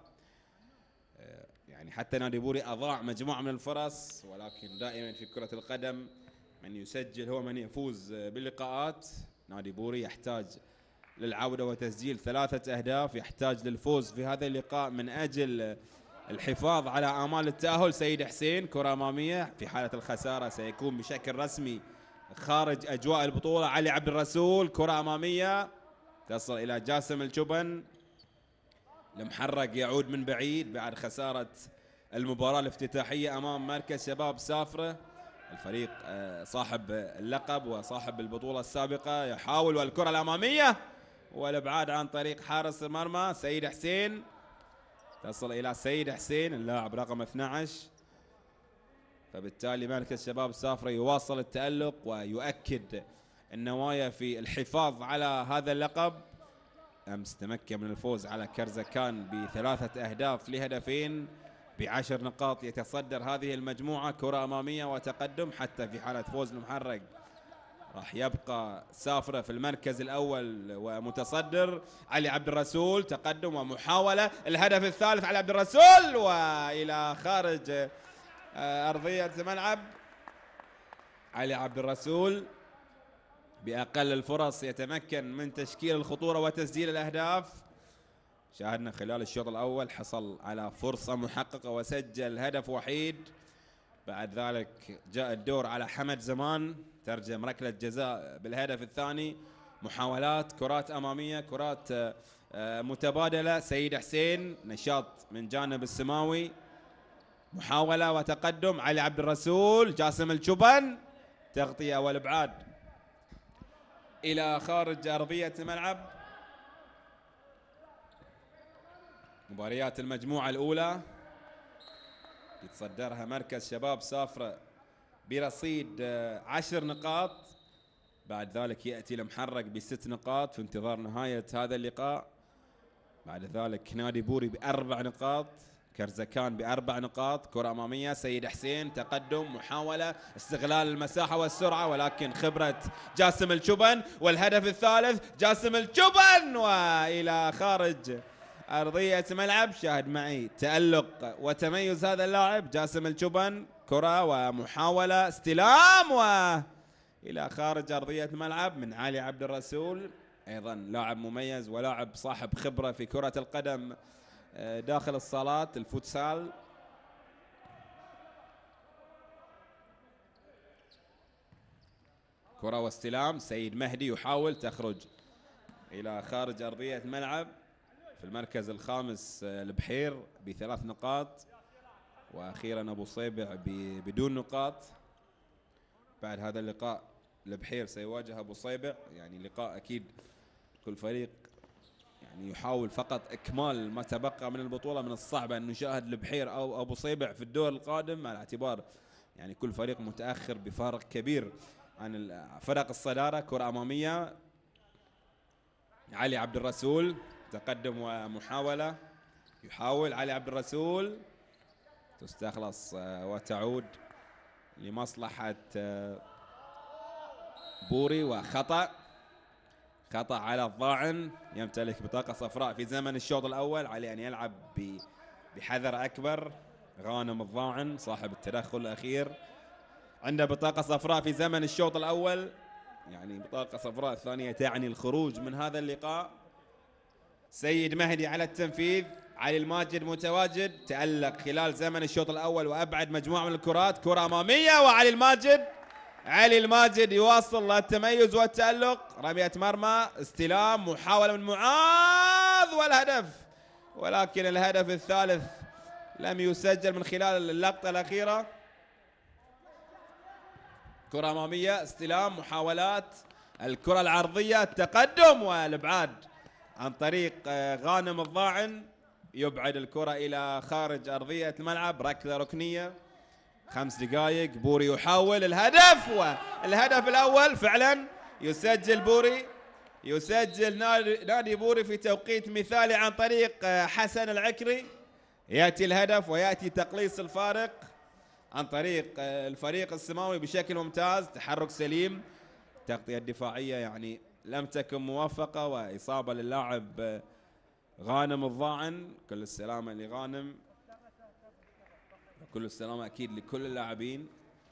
يعني حتى نادي بوري أضاع مجموعة من الفرص، ولكن دائما في كرة القدم من يسجل هو من يفوز باللقاءات. نادي بوري يحتاج للعودة وتسجيل ثلاثة أهداف، يحتاج للفوز في هذا اللقاء من أجل الحفاظ على آمال التأهل. سيد حسين كرة أمامية، في حالة الخسارة سيكون بشكل رسمي خارج أجواء البطولة. علي عبد الرسول كرة أمامية تصل إلى جاسم الجبن. المحرق يعود من بعيد بعد خسارة المباراة الافتتاحية أمام مركز شباب سافرة، الفريق صاحب اللقب وصاحب البطولة السابقة. يحاول والكرة الأمامية والابعاد عن طريق حارس المرمى سيد حسين، تصل إلى سيد حسين اللاعب رقم اثني عشر. فبالتالي مركز شباب سافرة يواصل التألق ويؤكد النوايا في الحفاظ على هذا اللقب. أمس تمكن من الفوز على كرزكان بثلاثة أهداف لهدفين بعشر نقاط، يتصدر هذه المجموعة. كرة أمامية وتقدم حتى في حالة فوز المحرق راح يبقى سافرة في المركز الأول ومتصدر. علي عبد الرسول تقدم ومحاولة، الهدف الثالث علي عبد الرسول وإلى خارج أرضية الملعب. علي عبد الرسول بأقل الفرص يتمكن من تشكيل الخطورة وتسجيل الأهداف. شاهدنا خلال الشوط الأول حصل على فرصة محققة وسجل هدف وحيد. بعد ذلك جاء الدور على حمد زمان، ترجم ركلة جزاء بالهدف الثاني. محاولات، كرات أمامية، كرات متبادلة. سيد حسين نشاط من جانب السماوي، محاولة وتقدم. علي عبد الرسول، جاسم الشبن، تغطية والابعاد إلى خارج أرضية الملعب. مباريات المجموعة الأولى يتصدرها مركز شباب سافرة برصيد عشر نقاط، بعد ذلك يأتي المحرق بست نقاط في انتظار نهاية هذا اللقاء. بعد ذلك نادي بوري بأربع نقاط، كرزكان بأربع نقاط. كرة أمامية، سيد حسين تقدم، محاولة، استغلال المساحة والسرعة، ولكن خبرة جاسم الشبن. والهدف الثالث جاسم الشبن وإلى خارج أرضية ملعب. شاهد معي تألق وتميز هذا اللاعب جاسم الشبن. كرة ومحاولة، استلام وإلى خارج أرضية الملعب من علي عبد الرسول، أيضا لاعب مميز ولاعب صاحب خبرة في كرة القدم داخل الصالات الفوتسال. كرة واستلام، سيد مهدي يحاول، تخرج إلى خارج أرضية الملعب. في المركز الخامس البحير بثلاث نقاط، وأخيرا أبو صيبع بدون نقاط. بعد هذا اللقاء البحير سيواجه أبو صيبع، يعني لقاء أكيد كل فريق يعني يحاول فقط إكمال ما تبقى من البطولة. من الصعب أن نشاهد البحير أو أبو صيبع في الدور القادم، على اعتبار يعني كل فريق متأخر بفارق كبير عن فرق الصدارة. كرة أمامية، علي عبد الرسول تقدم ومحاولة، يحاول علي عبد الرسول، تستخلص وتعود لمصلحة بوري. وخطأ، خطأ على الضاعن، يمتلك بطاقة صفراء في زمن الشوط الأول، عليه أن يلعب بحذر أكبر. غانم الضاعن صاحب التدخل الأخير عنده بطاقة صفراء في زمن الشوط الأول، يعني بطاقة صفراء الثانية تعني الخروج من هذا اللقاء. سيد مهدي على التنفيذ، علي الماجد متواجد، تألق خلال زمن الشوط الأول وأبعد مجموعة من الكرات. كرة أمامية وعلي الماجد، علي الماجد يواصل للتميز والتألق. رمية مرمى، استلام، محاولة من معاذ والهدف، ولكن الهدف الثالث لم يسجل من خلال اللقطة الأخيرة. كرة أمامية، استلام، محاولات، الكرة العرضية، التقدم والإبعاد عن طريق غانم الضاعن، يبعد الكرة إلى خارج أرضية الملعب. ركلة ركنية، خمس دقائق. بوري يحاول الهدف، والهدف الأول فعلا يسجل بوري، يسجل نادي بوري في توقيت مثالي عن طريق حسن العكري. يأتي الهدف ويأتي تقليص الفارق عن طريق الفريق السماوي بشكل ممتاز. تحرك سليم، التغطية الدفاعية يعني لم تكن موفقة، وإصابة للاعب غانم الضاعن. كل السلامة لغانم، كل السلامة أكيد لكل اللاعبين.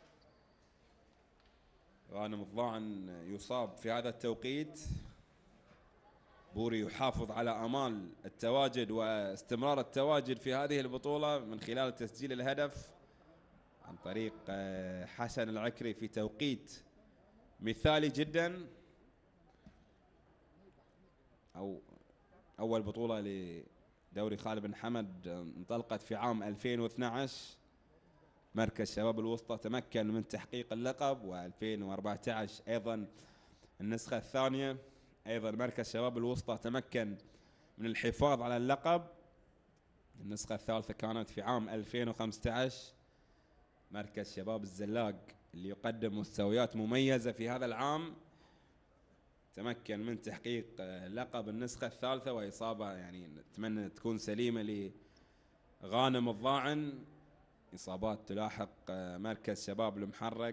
غانم الضاعن يصاب في هذا التوقيت. بوري يحافظ على أمال التواجد واستمرار التواجد في هذه البطولة من خلال تسجيل الهدف عن طريق حسن العكري في توقيت مثالي جدا. أو أول بطولة دوري خالد بن حمد انطلقت في عام ألفين واثنعش. مركز شباب الوسطى تمكن من تحقيق اللقب، وألفين وأربعة عشر أيضا النسخة الثانية. أيضا مركز شباب الوسطى تمكن من الحفاظ على اللقب. النسخة الثالثة كانت في عام ألفين وخمسة عشر. مركز شباب الزلاق اللي يقدم مستويات مميزة في هذا العام تمكن من تحقيق لقب النسخة الثالثة، وإصابة يعني نتمنى تكون سليمة لغانم الضاعن. إصابات تلاحق مركز شباب المحرق.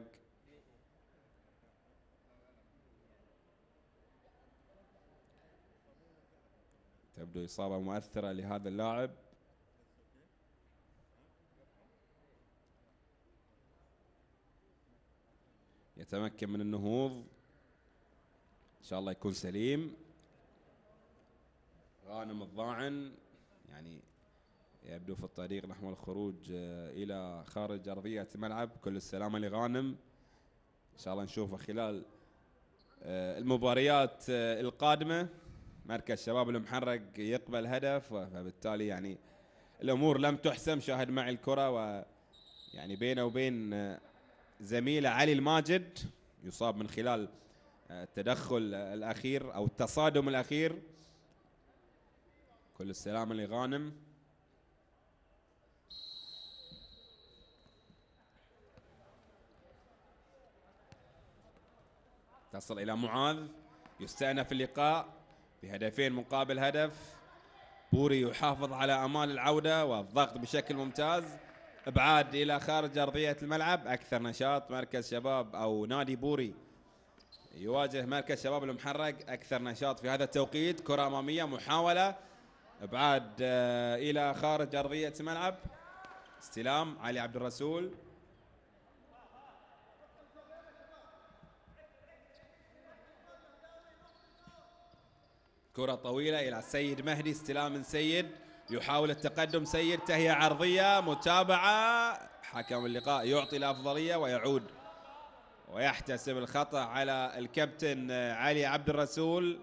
تبدو إصابة مؤثرة لهذا اللاعب. يتمكن من النهوض، إن شاء الله يكون سليم. غانم الضاعن يعني يبدو في الطريق نحو الخروج إلى خارج أرضية الملعب. كل السلامة لغانم، إن شاء الله نشوفه خلال المباريات القادمة. مركز شباب المحرق يقبل هدف، فبالتالي يعني الأمور لم تحسم. شاهد معي الكرة ويعني بينه وبين زميله علي الماجد يصاب من خلال التدخل الأخير أو التصادم الأخير. كل السلامة لغانم. تصل إلى معاذ، يستأنف اللقاء بهدفين مقابل هدف. بوري يحافظ على أمال العودة والضغط بشكل ممتاز. ابعاد إلى خارج أرضية الملعب. أكثر نشاط مركز شباب أو نادي بوري يواجه مركز شباب المحرق أكثر نشاط في هذا التوقيت. كرة أمامية، محاولة ابعاد إلى خارج أرضية الملعب. استلام علي عبد الرسول. كرة طويلة إلى سيد مهدي. استلام من سيد، يحاول التقدم سيد. تهيئة عرضية، متابعة. حكم اللقاء يعطي الأفضلية ويعود ويحتسب الخطأ على الكابتن علي عبد الرسول،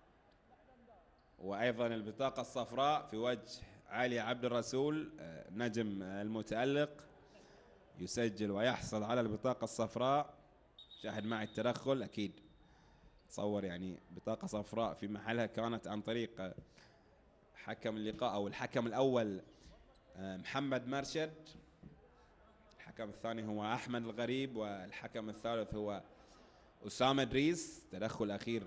وأيضا البطاقة الصفراء في وجه علي عبد الرسول. نجم المتألق يسجل ويحصل على البطاقة الصفراء. شاهد معي التدخل، أكيد تصور يعني بطاقة صفراء في محلها كانت عن طريق حكم اللقاء أو الحكم الأول محمد مرشد. الحكم الثاني هو أحمد الغريب، والحكم الثالث هو أسامة إدريس. تدخل أخير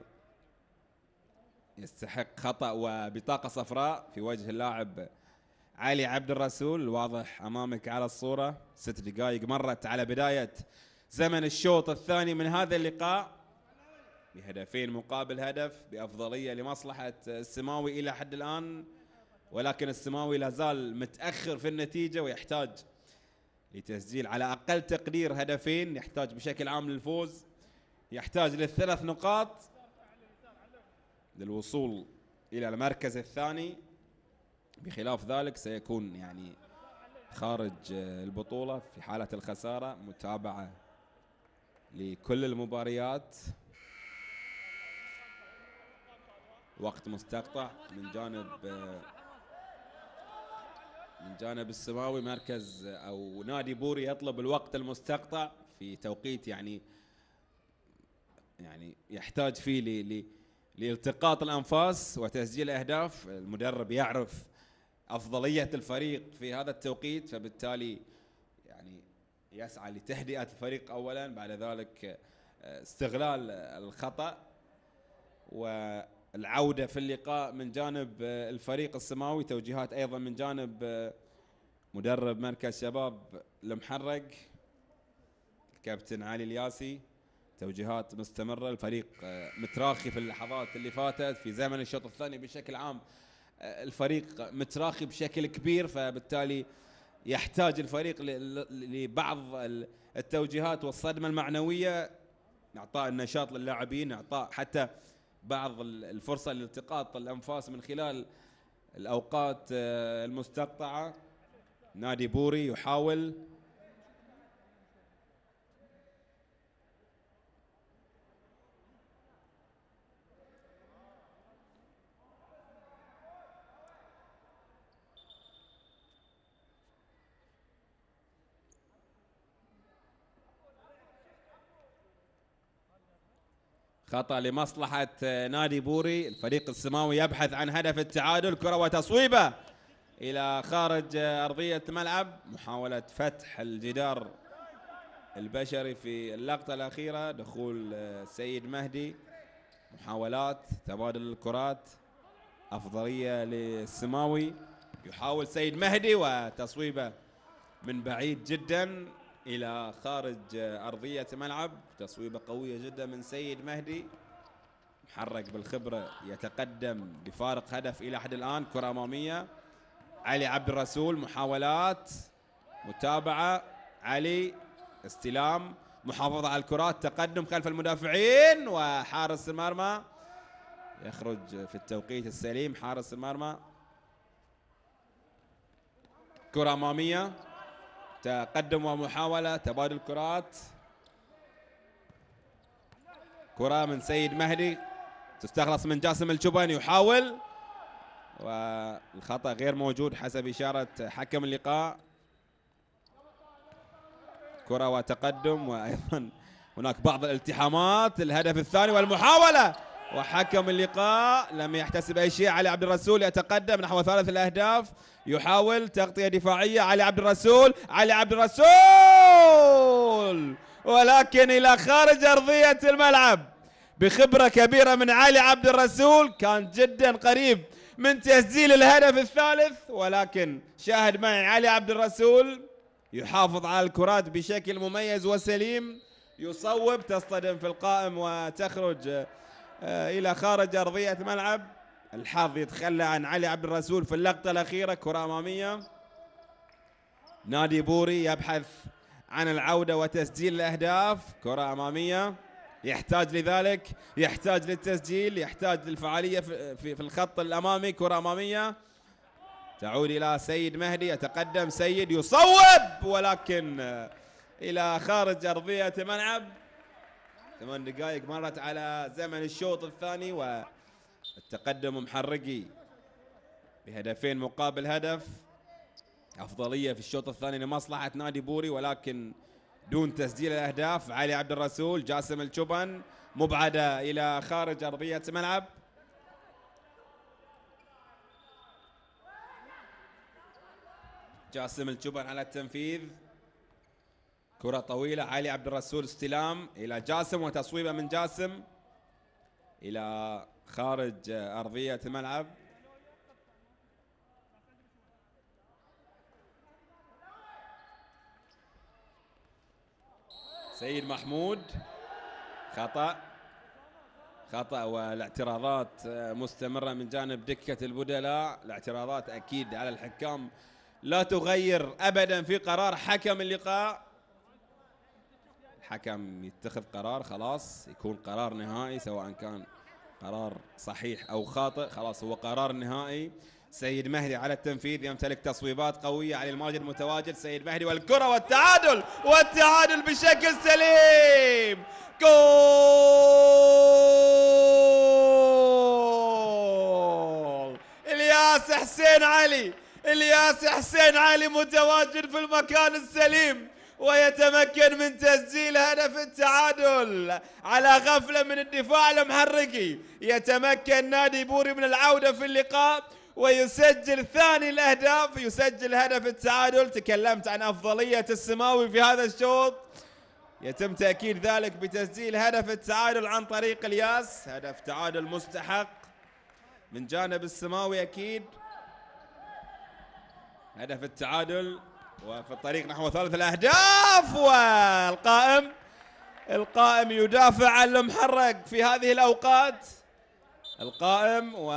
يستحق خطأ وبطاقة صفراء في وجه اللاعب علي عبد الرسول. واضح أمامك على الصورة. ست دقائق مرت على بداية زمن الشوط الثاني من هذا اللقاء بهدفين مقابل هدف، بأفضلية لمصلحة السماوي إلى حد الآن، ولكن السماوي لا زال متأخر في النتيجة ويحتاج لتسجيل على أقل تقدير هدفين. يحتاج بشكل عام للفوز، يحتاج للثلاث نقاط للوصول إلى المركز الثاني. بخلاف ذلك سيكون يعني خارج البطولة في حالة الخسارة. متابعة لكل المباريات. وقت مستقطع من جانب من جانب السماوي. مركز أو نادي بوري يطلب الوقت المستقطع في توقيت يعني يعني يحتاج فيه ل لالتقاط الأنفاس وتسجيل أهداف. المدرب يعرف أفضلية الفريق في هذا التوقيت، فبالتالي يعني يسعى لتهدئة الفريق أولا، بعد ذلك استغلال الخطأ والعودة في اللقاء من جانب الفريق السماوي. توجيهات أيضا من جانب مدرب مركز شباب المحرق الكابتن علي الياسي. توجيهات مستمرة. الفريق متراخي في اللحظات اللي فاتت في زمن الشوط الثاني بشكل عام. الفريق متراخي بشكل كبير، فبالتالي يحتاج الفريق لبعض التوجيهات والصدمة المعنوية، إعطاء النشاط للاعبين، إعطاء حتى بعض الفرصة لالتقاط الأنفاس من خلال الأوقات المستقطعة. نادي بوري يحاول خطأ لمصلحة نادي بوري. الفريق السماوي يبحث عن هدف التعادل. كرة وتصويبة إلى خارج أرضية الملعب. محاولة فتح الجدار البشري في اللقطة الأخيرة. دخول سيد مهدي. محاولات تبادل الكرات. أفضلية للسماوي. يحاول سيد مهدي وتصويبة من بعيد جدا إلى خارج أرضية ملعب. تصويبة قوية جدا من سيد مهدي. محرك بالخبرة يتقدم بفارق هدف إلى حد الآن. كرة أمامية. علي عبد الرسول. محاولات متابعة. علي استلام. محافظة على الكرات. تقدم خلف المدافعين وحارس المرمى يخرج في التوقيت السليم. حارس المرمى. كرة أمامية. تقدم ومحاولة تبادل كرات. كرة من سيد مهدي تستخلص من جاسم الجبن. يحاول والخطأ غير موجود حسب إشارة حكم اللقاء. كرة وتقدم وأيضا هناك بعض الالتحامات. الهدف الثاني والمحاولة وحكم اللقاء لم يحتسب أي شيء. علي عبد الرسول يتقدم نحو ثالث الأهداف. يحاول تغطية دفاعية. علي عبد الرسول. علي عبد الرسول ولكن إلى خارج أرضية الملعب. بخبرة كبيرة من علي عبد الرسول كان جدا قريب من تسجيل الهدف الثالث، ولكن شاهد معي علي عبد الرسول يحافظ على الكرات بشكل مميز وسليم. يصوب تصطدم في القائم وتخرج إلى خارج أرضية الملعب. الحظ يتخلى عن علي عبد الرسول في اللقطة الأخيرة. كرة أمامية. نادي بوري يبحث عن العودة وتسجيل الأهداف. كرة أمامية. يحتاج لذلك. يحتاج للتسجيل. يحتاج للفعالية في, في, في الخط الأمامي. كرة أمامية تعود إلى سيد مهدي. يتقدم سيد. يصوب ولكن إلى خارج أرضية الملعب. ثمان دقائق مرت على زمن الشوط الثاني والتقدم محرقي بهدفين مقابل هدف. أفضلية في الشوط الثاني لمصلحة نادي بوري ولكن دون تسجيل الأهداف. علي عبد الرسول. جاسم الجبن مبعدة إلى خارج أرضية الملعب. جاسم الجبن على التنفيذ. كرة طويلة. علي عبد الرسول استلام إلى جاسم وتصويبة من جاسم إلى خارج أرضية الملعب. سيد محمود. خطأ. خطأ والاعتراضات مستمرة من جانب دكة البدلاء. الاعتراضات أكيد على الحكام لا تغير أبدا في قرار حكم اللقاء. الحكم يتخذ قرار خلاص يكون قرار نهائي، سواء كان قرار صحيح أو خاطئ خلاص هو قرار نهائي. سيد مهدي على التنفيذ يمتلك تصويبات قوية. علي الماجد متواجد. سيد مهدي والكرة والتعادل والتعادل بشكل سليم. جول الياس حسين علي. الياس حسين علي متواجد في المكان السليم ويتمكن من تسجيل هدف التعادل على غفلة من الدفاع المحركي. يتمكن نادي بوري من العودة في اللقاء ويسجل ثاني الأهداف. يسجل هدف التعادل. تكلمت عن أفضلية السماوي في هذا الشوط. يتم تأكيد ذلك بتسجيل هدف التعادل عن طريق الياس. هدف تعادل مستحق من جانب السماوي أكيد. هدف التعادل وفي الطريق نحو ثالث الأهداف. والقائم القائم يدافع عن المحرك في هذه الأوقات. القائم و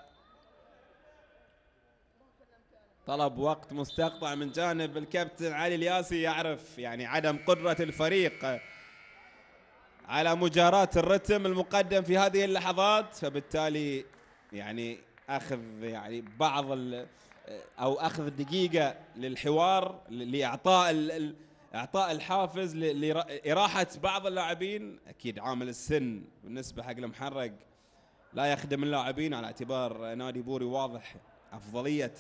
طلب وقت مستقطع من جانب الكابتن علي الياسي. يعرف يعني عدم قدرة الفريق على مجاراة الرتم المقدم في هذه اللحظات، فبالتالي يعني أخذ يعني بعض أو أخذ دقيقة للحوار لإعطاء إعطاء الحافز لإراحة بعض اللاعبين. أكيد عامل السن بالنسبة حق المحرك لا يخدم اللاعبين، على اعتبار نادي بوري واضح أفضلية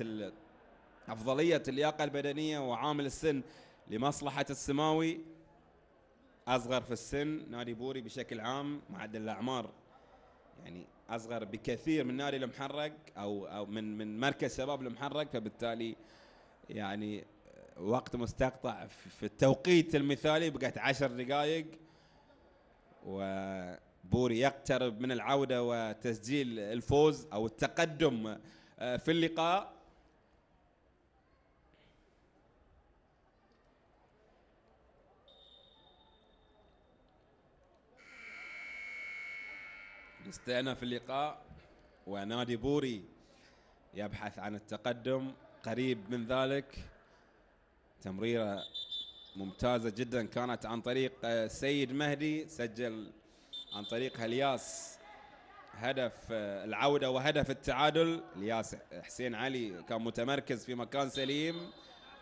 أفضلية اللياقة البدنية وعامل السن لمصلحة السماوي. اصغر في السن نادي بوري بشكل عام معدل الاعمار يعني اصغر بكثير من نادي المحرق او او من من مركز شباب المحرق، فبالتالي يعني وقت مستقطع في التوقيت المثالي، بقت عشر دقائق وبوري يقترب من العودة وتسجيل الفوز أو التقدم في اللقاء. استئناف اللقاء ونادي بوري يبحث عن التقدم، قريب من ذلك. تمريرة ممتازة جدا كانت عن طريق سيد مهدي، سجل عن طريق الياس هدف العودة وهدف التعادل. الياس حسين علي كان متمركز في مكان سليم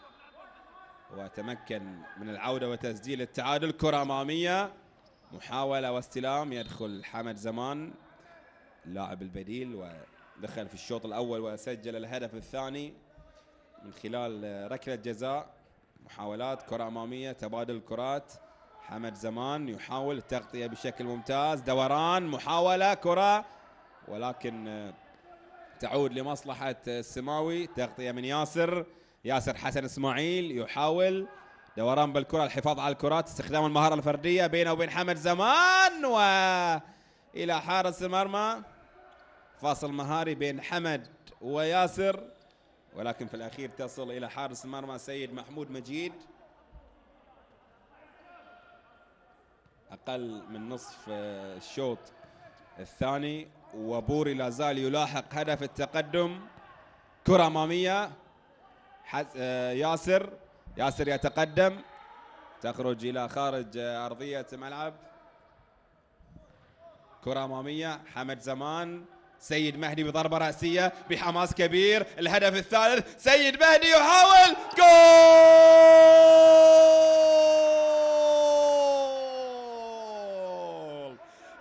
وتمكن من العودة وتسجيل التعادل. كرة أمامية، محاولة واستلام، يدخل حمد زمان اللاعب البديل ودخل في الشوط الأول وسجل الهدف الثاني من خلال ركلة جزاء. محاولات، كرة أمامية، تبادل الكرات. حمد زمان يحاول التغطية بشكل ممتاز، دوران، محاولة، كرة، ولكن تعود لمصلحة السماوي. تغطية من ياسر، ياسر حسن إسماعيل يحاول دوران بالكرة، الحفاظ على الكرات، استخدام المهارة الفردية بينه وبين حمد زمان وإلى حارس المرمى. فاصل مهاري بين حمد وياسر، ولكن في الأخير تصل إلى حارس المرمى سيد محمود مجيد. أقل من نصف الشوط الثاني وبوري لا زال يلاحق هدف التقدم. كرة أمامية، ياسر ياسر يتقدم، تخرج إلى خارج أرضية الملعب. كرة أمامية، حمد زمان، سيد مهدي بضربة رأسية بحماس كبير. الهدف الثالث، سيد مهدي يحاول، جول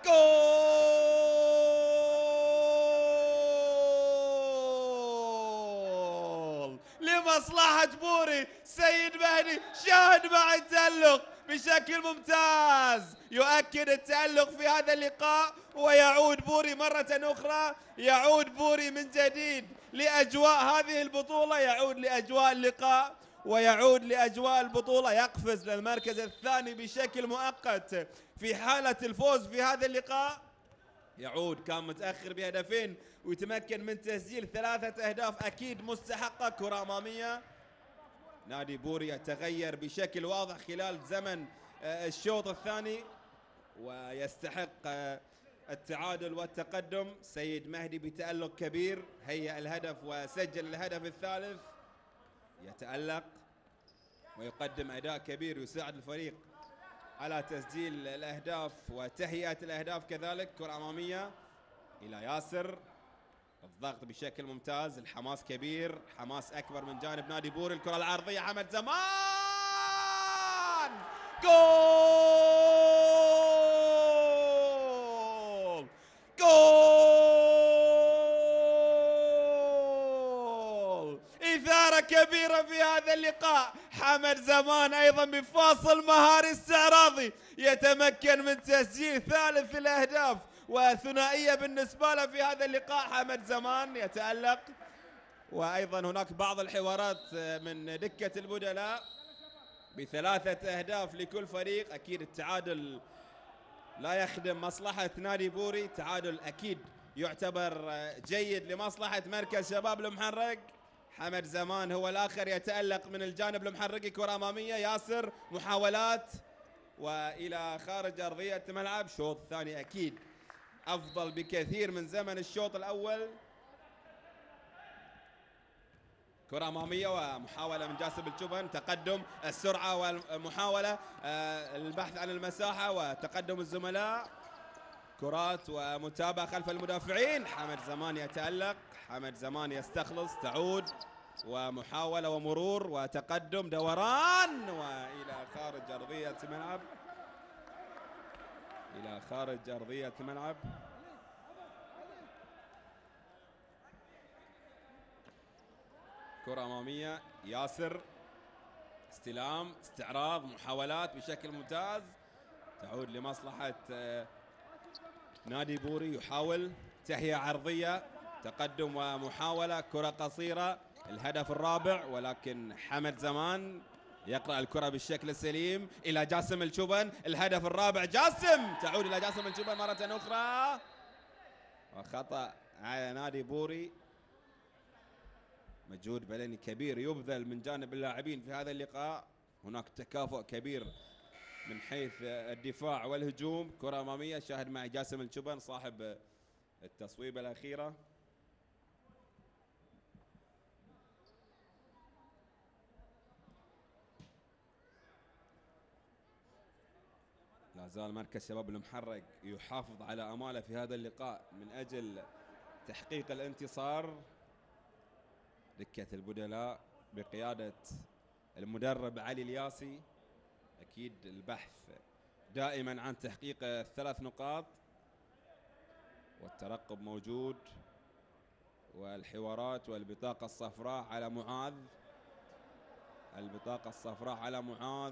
جول لمصلحة بوري. سيد مهدي شاهد مع التألق بشكل ممتاز، يؤكد التألق في هذا اللقاء، ويعود بوري مرة أخرى، يعود بوري من جديد لأجواء هذه البطولة، يعود لأجواء اللقاء ويعود لأجواء البطولة، يقفز للمركز الثاني بشكل مؤقت في حالة الفوز في هذا اللقاء. يعود كان متأخر بهدفين ويتمكن من تسجيل ثلاثة أهداف أكيد مستحقة. كرة أمامية، نادي بوري يتغير بشكل واضح خلال زمن الشوط الثاني ويستحق التعادل والتقدم. سيد مهدي بتألق كبير هيأ الهدف وسجل الهدف الثالث، يتألق ويقدم أداء كبير يساعد الفريق على تسجيل الأهداف وتهيئة الأهداف كذلك. كرة أمامية إلى ياسر، الضغط بشكل ممتاز، الحماس كبير، حماس أكبر من جانب نادي بوري. الكرة العرضية، حمد زمان، جول جول إثارة كبيرة في هذا اللقاء. حمد زمان أيضا بفاصل مهاري استعراضي يتمكن من تسجيل ثالث الأهداف وثنائية بالنسبة له في هذا اللقاء. حمد زمان يتألق، وأيضا هناك بعض الحوارات من دكة البدلاء بثلاثة أهداف لكل فريق. أكيد التعادل لا يخدم مصلحة نادي بوري، تعادل أكيد يعتبر جيد لمصلحة مركز شباب المحرق. حمد زمان هو الآخر يتألق من الجانب المحرقي. كرة أمامية، ياسر، محاولات وإلى خارج أرضية الملعب. شوط ثاني أكيد أفضل بكثير من زمن الشوط الأول. كرة أمامية ومحاولة من جاسم الجبن، تقدم، السرعة والمحاولة، البحث عن المساحة وتقدم الزملاء. كرات ومتابعة خلف المدافعين. حمد زمان يتألق، حمد زمان يستخلص، تعود ومحاولة ومرور وتقدم، دوران وإلى خارج أرضية الملعب، إلى خارج أرضية الملعب. كرة أمامية، ياسر، استلام، استعراض، محاولات بشكل ممتاز. تعود لمصلحة نادي بوري. يحاول تهيئة عرضية، تقدم ومحاولة، كرة قصيرة، الهدف الرابع، ولكن حمد زمان يقرأ الكرة بالشكل السليم إلى جاسم الشوبن. الهدف الرابع جاسم، تعود إلى جاسم الشوبن مرة أخرى، وخطأ على نادي بوري. مجهود بدني كبير يبذل من جانب اللاعبين في هذا اللقاء، هناك تكافؤ كبير من حيث الدفاع والهجوم. كرة أمامية، شاهد معي جاسم الشوبن صاحب التصويبة الأخيرة. لا زال مركز شباب المحرق يحافظ على أماله في هذا اللقاء من أجل تحقيق الانتصار. دكة البدلاء بقيادة المدرب علي الياسي، أكيد البحث دائما عن تحقيق الثلاث نقاط، والترقب موجود، والحوارات والبطاقة الصفراء على معاذ. البطاقة الصفراء على معاذ،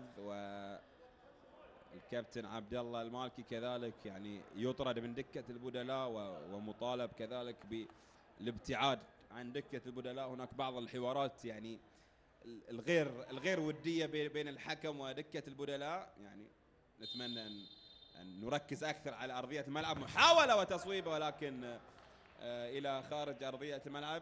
والكابتن عبد الله المالكي كذلك يعني يطرد من دكة البدلاء ومطالب كذلك بالابتعاد عن دكة البدلاء. هناك بعض الحوارات يعني الغير الغير ودية بين الحكم ودكة البدلاء، يعني نتمنى أن, أن نركز أكثر على أرضية الملعب. محاولة وتصويبة، ولكن آه إلى خارج أرضية الملعب.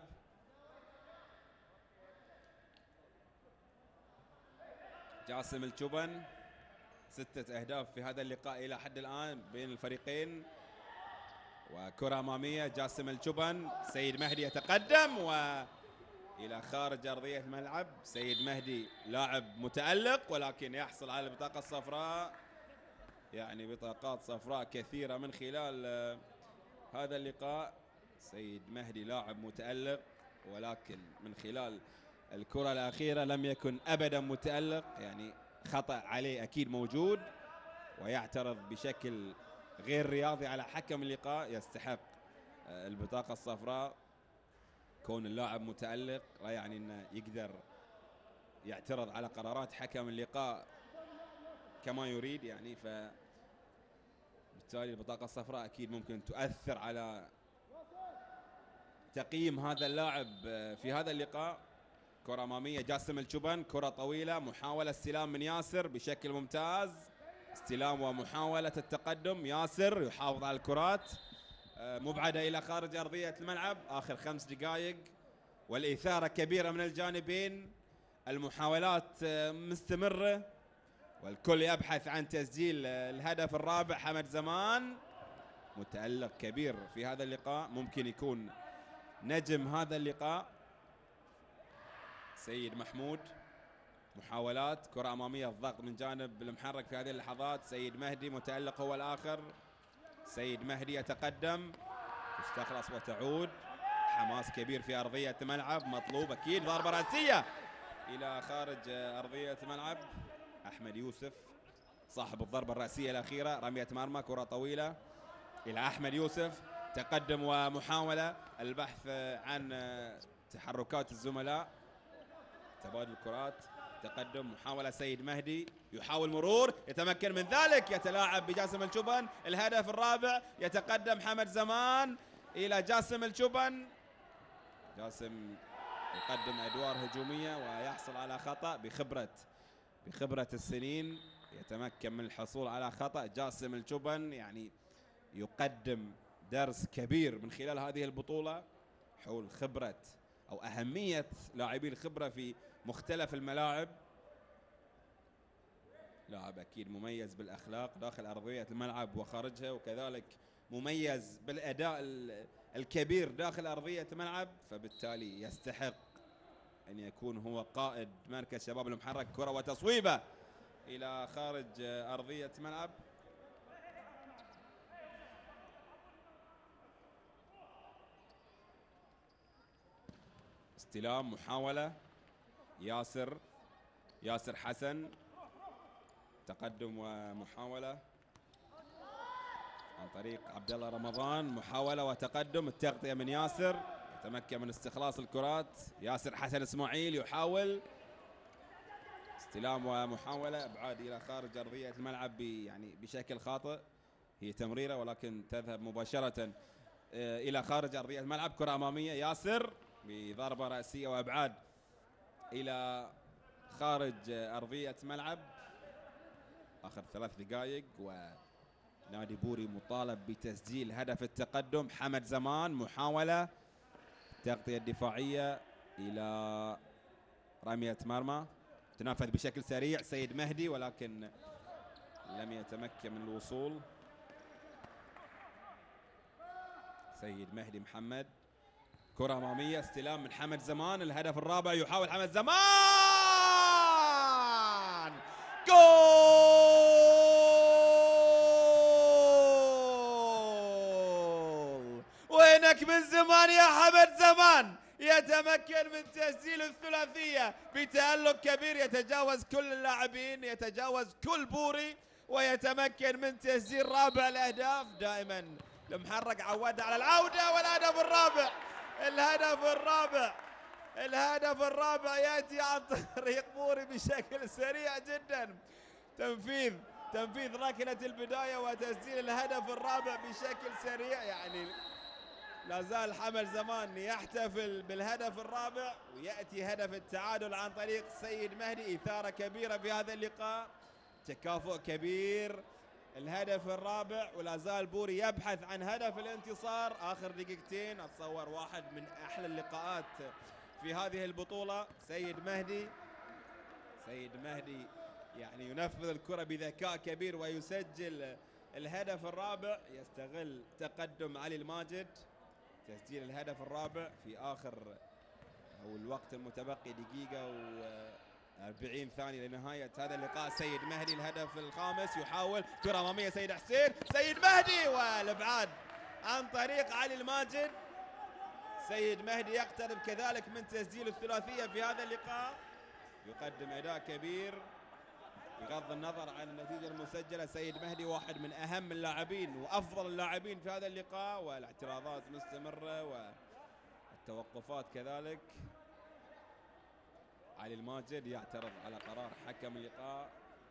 جاسم الشوبن ستة أهداف في هذا اللقاء إلى حد الآن بين الفريقين. وكرة أمامية، جاسم الشوبن، سيد مهدي يتقدم وإلى خارج أرضية الملعب. سيد مهدي لاعب متألق، ولكن يحصل على البطاقة الصفراء. يعني بطاقات صفراء كثيرة من خلال هذا اللقاء. سيد مهدي لاعب متألق، ولكن من خلال الكرة الأخيرة لم يكن أبدا متألق، يعني خطأ عليه أكيد موجود، ويعترض بشكل غير رياضي على حكم اللقاء. يستحق البطاقة الصفراء. كون اللاعب متألق لا يعني أنه يقدر يعترض على قرارات حكم اللقاء كما يريد، يعني ف بالتالي البطاقة الصفراء أكيد ممكن تؤثر على تقييم هذا اللاعب في هذا اللقاء. كرة أمامية، جاسم الشوبن، كرة طويلة، محاولة استلام من ياسر بشكل ممتاز. استلام ومحاولة التقدم، ياسر يحافظ على الكرات، مبعدة إلى خارج أرضية الملعب. آخر خمس دقائق والإثارة كبيرة من الجانبين، المحاولات مستمرة، والكل يبحث عن تسجيل الهدف الرابع. حمد زمان متألق كبير في هذا اللقاء، ممكن يكون نجم هذا اللقاء. سيد محمود، محاولات، كرة أمامية، الضغط من جانب المحرك في هذه اللحظات. سيد مهدي متألق هو الآخر. سيد مهدي يتقدم، تستخلص وتعود. حماس كبير في أرضية الملعب، مطلوب أكيد ضربة رأسية إلى خارج أرضية الملعب. أحمد يوسف صاحب الضربة الرأسية الأخيرة، رمية مرمى، كرة طويلة إلى أحمد يوسف، تقدم ومحاولة، البحث عن تحركات الزملاء، تبادل الكرات، تقدم، محاولة. سيد مهدي يحاول مرور، يتمكن من ذلك، يتلاعب بجاسم الشوبن. الهدف الرابع، يتقدم حمد زمان إلى جاسم الشوبن. جاسم يقدم أدوار هجومية ويحصل على خطأ. بخبرة بخبرة السنين يتمكن من الحصول على خطأ. جاسم الشوبن يعني يقدم درس كبير من خلال هذه البطولة حول خبرة أو أهمية لاعبي الخبرة في مختلف الملاعب. لاعب أكيد مميز بالأخلاق داخل أرضية الملعب وخارجها، وكذلك مميز بالأداء الكبير داخل أرضية الملعب، فبالتالي يستحق أن يكون هو قائد مركز شباب المحرك. كرة وتصويبة إلى خارج أرضية الملعب. استلام، محاولة، ياسر ياسر حسن، تقدم ومحاولة عن طريق عبد الله رمضان، محاولة وتقدم، التغطية من ياسر، يتمكن من استخلاص الكرات. ياسر حسن اسماعيل يحاول، استلام ومحاولة ابعاد الى خارج ارضية الملعب يعني بشكل خاطئ، هي تمريرة ولكن تذهب مباشرة الى خارج ارضية الملعب. كرة امامية ياسر بضربة رأسية وابعاد الى خارج ارضية ملعب. اخر ثلاث دقائق ونادي بوري مطالب بتسجيل هدف التقدم. حمد زمان محاولة التغطية الدفاعية الى رمية مرمى تنفذ بشكل سريع سيد مهدي ولكن لم يتمكن من الوصول. سيد مهدي محمد كرة أمامية استلام من حمد زمان. الهدف الرابع يحاول حمد زمان جول. وينك من زمان يا حمد زمان؟ يتمكن من تسجيل الثلاثية بتألق كبير يتجاوز كل اللاعبين يتجاوز كل بوري ويتمكن من تسجيل رابع الأهداف. دائما المحرق عود على العودة والهدف الرابع الهدف الرابع الهدف الرابع يأتي عن طريق بوري بشكل سريع جدا. تنفيذ تنفيذ ركلة البداية وتسجيل الهدف الرابع بشكل سريع. يعني لا زال حمد زمان يحتفل بالهدف الرابع ويأتي هدف التعادل عن طريق سيد مهدي. إثارة كبيرة في هذا اللقاء، تكافؤ كبير. الهدف الرابع ولا زال بوري يبحث عن هدف الانتصار. آخر دقيقتين أتصور واحد من أحلى اللقاءات في هذه البطولة. سيد مهدي سيد مهدي يعني ينفذ الكرة بذكاء كبير ويسجل الهدف الرابع. يستغل تقدم علي الماجد تسجيل الهدف الرابع في آخر أو الوقت المتبقي دقيقة وأربعين ثانية لنهاية هذا اللقاء. سيد مهدي الهدف الخامس يحاول كرة أمامية سيد حسين. سيد مهدي والإبعاد عن طريق علي الماجد. سيد مهدي يقترب كذلك من تسجيل الثلاثية في هذا اللقاء. يقدم أداء كبير بغض النظر عن النتيجة المسجلة. سيد مهدي واحد من أهم اللاعبين وأفضل اللاعبين في هذا اللقاء والاعتراضات مستمرة والتوقفات كذلك. علي الماجد يعترض على قرار حكم اللقاء.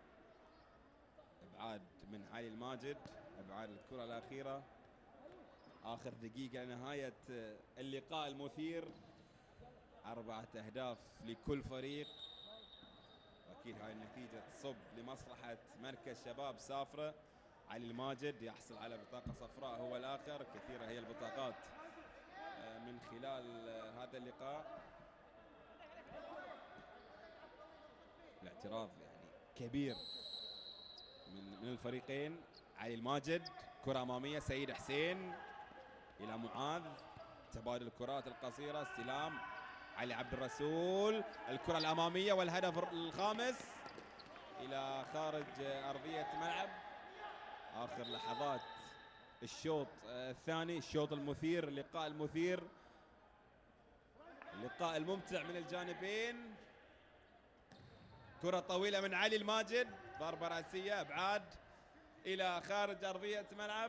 ابعاد من علي الماجد ابعاد الكرة الأخيرة. آخر دقيقة نهاية اللقاء المثير. أربعة أهداف لكل فريق. أكيد هاي النتيجة تصب لمصلحة مركز شباب سافرة. علي الماجد يحصل على بطاقة صفراء هو الآخر. كثيرة هي البطاقات من خلال هذا اللقاء. الاعتراض يعني كبير من من الفريقين. علي الماجد كرة أمامية سيد حسين إلى معاذ. تبادل الكرات القصيرة. استلام علي عبد الرسول. الكرة الأمامية والهدف الخامس إلى خارج أرضية ملعب. آخر لحظات الشوط الثاني الشوط المثير اللقاء المثير اللقاء الممتع من الجانبين. كرة طويلة من علي الماجد ضربة رأسية ابعاد إلى خارج أرضية ملعب.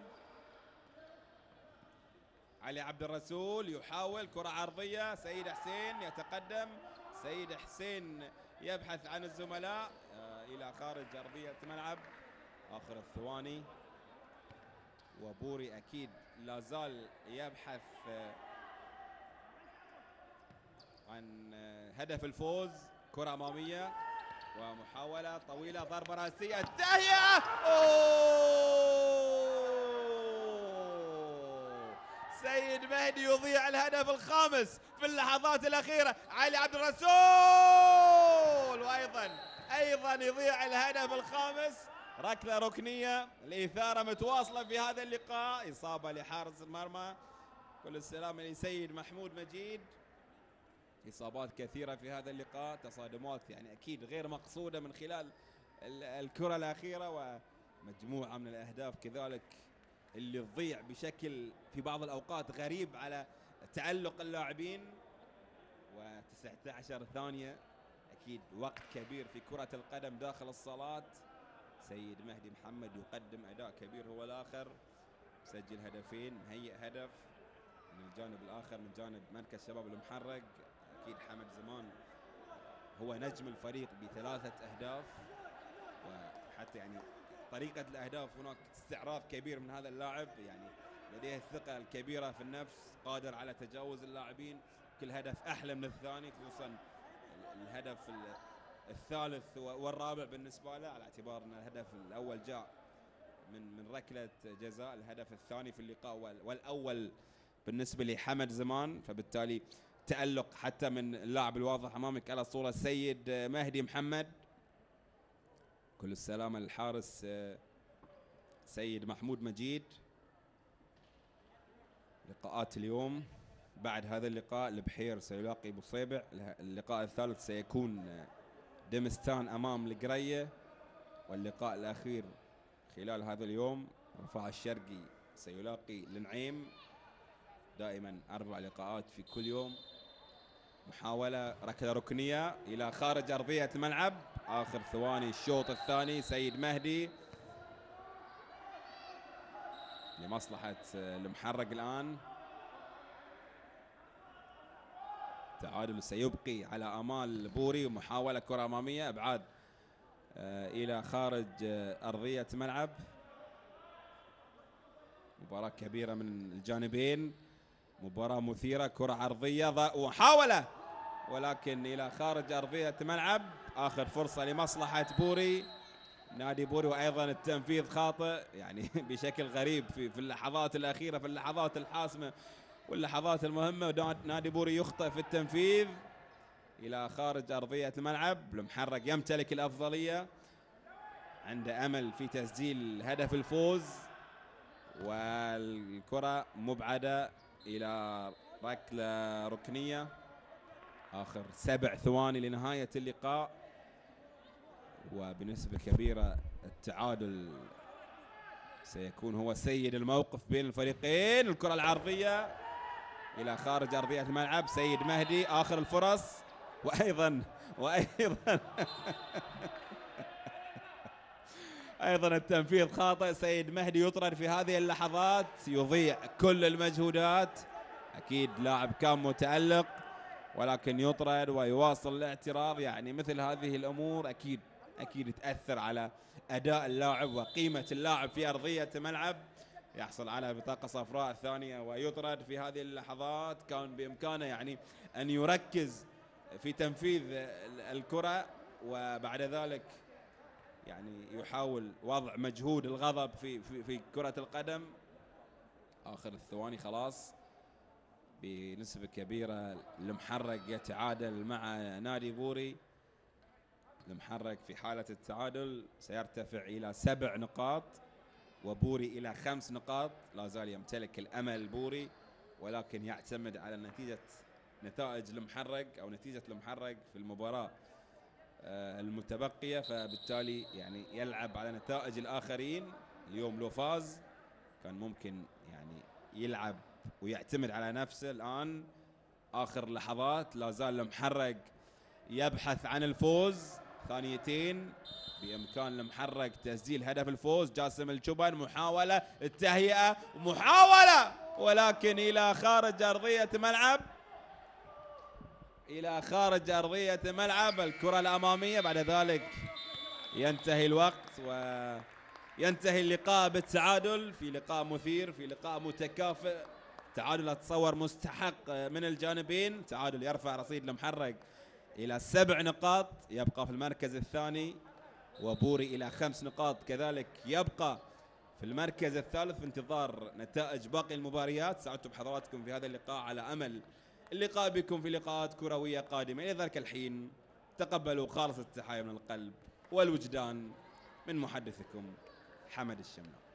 علي عبد الرسول يحاول كرة عرضية. سيد حسين يتقدم. سيد حسين يبحث عن الزملاء آه إلى خارج أرضية ملعب. آخر الثواني وبوري أكيد لا زال يبحث آه عن آه هدف الفوز. كرة أمامية ومحاولة طويلة ضربة رأسية التهيئة. سيد مهدي يضيع الهدف الخامس في اللحظات الأخيرة. علي عبد الرسول وأيضا أيضا يضيع الهدف الخامس. ركلة ركنية. الإثارة متواصلة في هذا اللقاء. إصابة لحارس المرمى. كل السلام لسيد محمود مجيد. إصابات كثيرة في هذا اللقاء. تصادمات يعني أكيد غير مقصودة من خلال الكرة الأخيرة ومجموعة من الأهداف كذلك اللي تضيع بشكل في بعض الأوقات غريب على تألق اللاعبين. وتسعة عشر ثانية أكيد وقت كبير في كرة القدم داخل الصالات. سيد مهدي محمد يقدم أداء كبير هو الآخر. مسجل هدفين مهيئ هدف من الجانب الآخر من جانب مركز شباب المحرق. أكيد حمد زمان هو نجم الفريق بثلاثة أهداف، وحتى يعني طريقة الأهداف هناك استعراض كبير من هذا اللاعب، يعني لديه الثقة الكبيرة في النفس، قادر على تجاوز اللاعبين، كل هدف أحلى من الثاني، خصوصا الهدف الثالث والرابع بالنسبة له، على اعتبار أن الهدف الأول جاء من من ركلة جزاء، الهدف الثاني في اللقاء والأول بالنسبة لحمد زمان، فبالتالي تألق حتى من اللاعب الواضح أمامك على الصورة السيد مهدي محمد. كل السلامة للحارس سيد محمود مجيد. لقاءات اليوم بعد هذا اللقاء البحير سيلاقي بصيبع، اللقاء الثالث سيكون دمستان أمام القرية، واللقاء الأخير خلال هذا اليوم رفاع الشرقي سيلاقي النعيم. دائما أربع لقاءات في كل يوم. محاولة ركلة ركنية إلى خارج أرضية الملعب، آخر ثواني الشوط الثاني، سيد مهدي لمصلحة المحرق الآن. تعادل سيبقي على آمال بوري، ومحاولة كرة أمامية أبعاد آه إلى خارج آه أرضية ملعب. مباراة كبيرة من الجانبين، مباراة مثيرة، كرة عرضية ومحاولة ولكن إلى خارج أرضية ملعب. آخر فرصة لمصلحة بوري، نادي بوري، وأيضا التنفيذ خاطئ يعني بشكل غريب في في اللحظات الأخيرة، في اللحظات الحاسمة واللحظات المهمة نادي بوري يخطئ في التنفيذ إلى خارج أرضية الملعب. المحرق يمتلك الأفضلية، عنده أمل في تسجيل هدف الفوز، والكرة مبعدة إلى ركلة ركنية. آخر سبع ثواني لنهاية اللقاء، وبنسبة كبيرة التعادل سيكون هو سيد الموقف بين الفريقين. الكرة العرضية إلى خارج أرضية الملعب، سيد مهدي آخر الفرص، وأيضا وأيضا أيضا التنفيذ خاطئ. سيد مهدي يطرد في هذه اللحظات، يضيع كل المجهودات، أكيد لاعب كان متألق ولكن يطرد ويواصل الاعتراض. يعني مثل هذه الأمور أكيد أكيد تأثر على أداء اللاعب وقيمة اللاعب في أرضية ملعب. يحصل على بطاقة صفراء ثانية ويطرد في هذه اللحظات. كان بإمكانه يعني أن يركز في تنفيذ الكرة، وبعد ذلك يعني يحاول وضع مجهود الغضب في في في كرة القدم. آخر الثواني خلاص، بنسبة كبيرة المحرق يتعادل مع نادي بوري. المحرق في حالة التعادل سيرتفع إلى سبع نقاط وبوري إلى خمس نقاط. لا زال يمتلك الأمل بوري، ولكن يعتمد على نتيجة نتائج المحرق أو نتيجة المحرق في المباراة المتبقية، فبالتالي يعني يلعب على نتائج الآخرين. اليوم لو فاز كان ممكن يعني يلعب ويعتمد على نفسه. الآن آخر لحظات، لا زال المحرق يبحث عن الفوز. ثانيتين بإمكان المحرق تسجيل هدف الفوز. جاسم الجبن، محاولة التهيئة، محاولة ولكن إلى خارج أرضية ملعب، إلى خارج أرضية ملعب الكرة الأمامية. بعد ذلك ينتهي الوقت وينتهي اللقاء بالتعادل، في لقاء مثير، في لقاء متكافئ، تعادل أتصور مستحق من الجانبين. تعادل يرفع رصيد المحرق إلى سبع نقاط، يبقى في المركز الثاني، وبوري إلى خمس نقاط كذلك يبقى في المركز الثالث، في انتظار نتائج باقي المباريات. سعدت بحضراتكم في هذا اللقاء، على أمل اللقاء بكم في لقاءات كروية قادمة. إلى ذلك الحين تقبلوا خالص التحايا من القلب والوجدان من محدثكم حمد الشملة.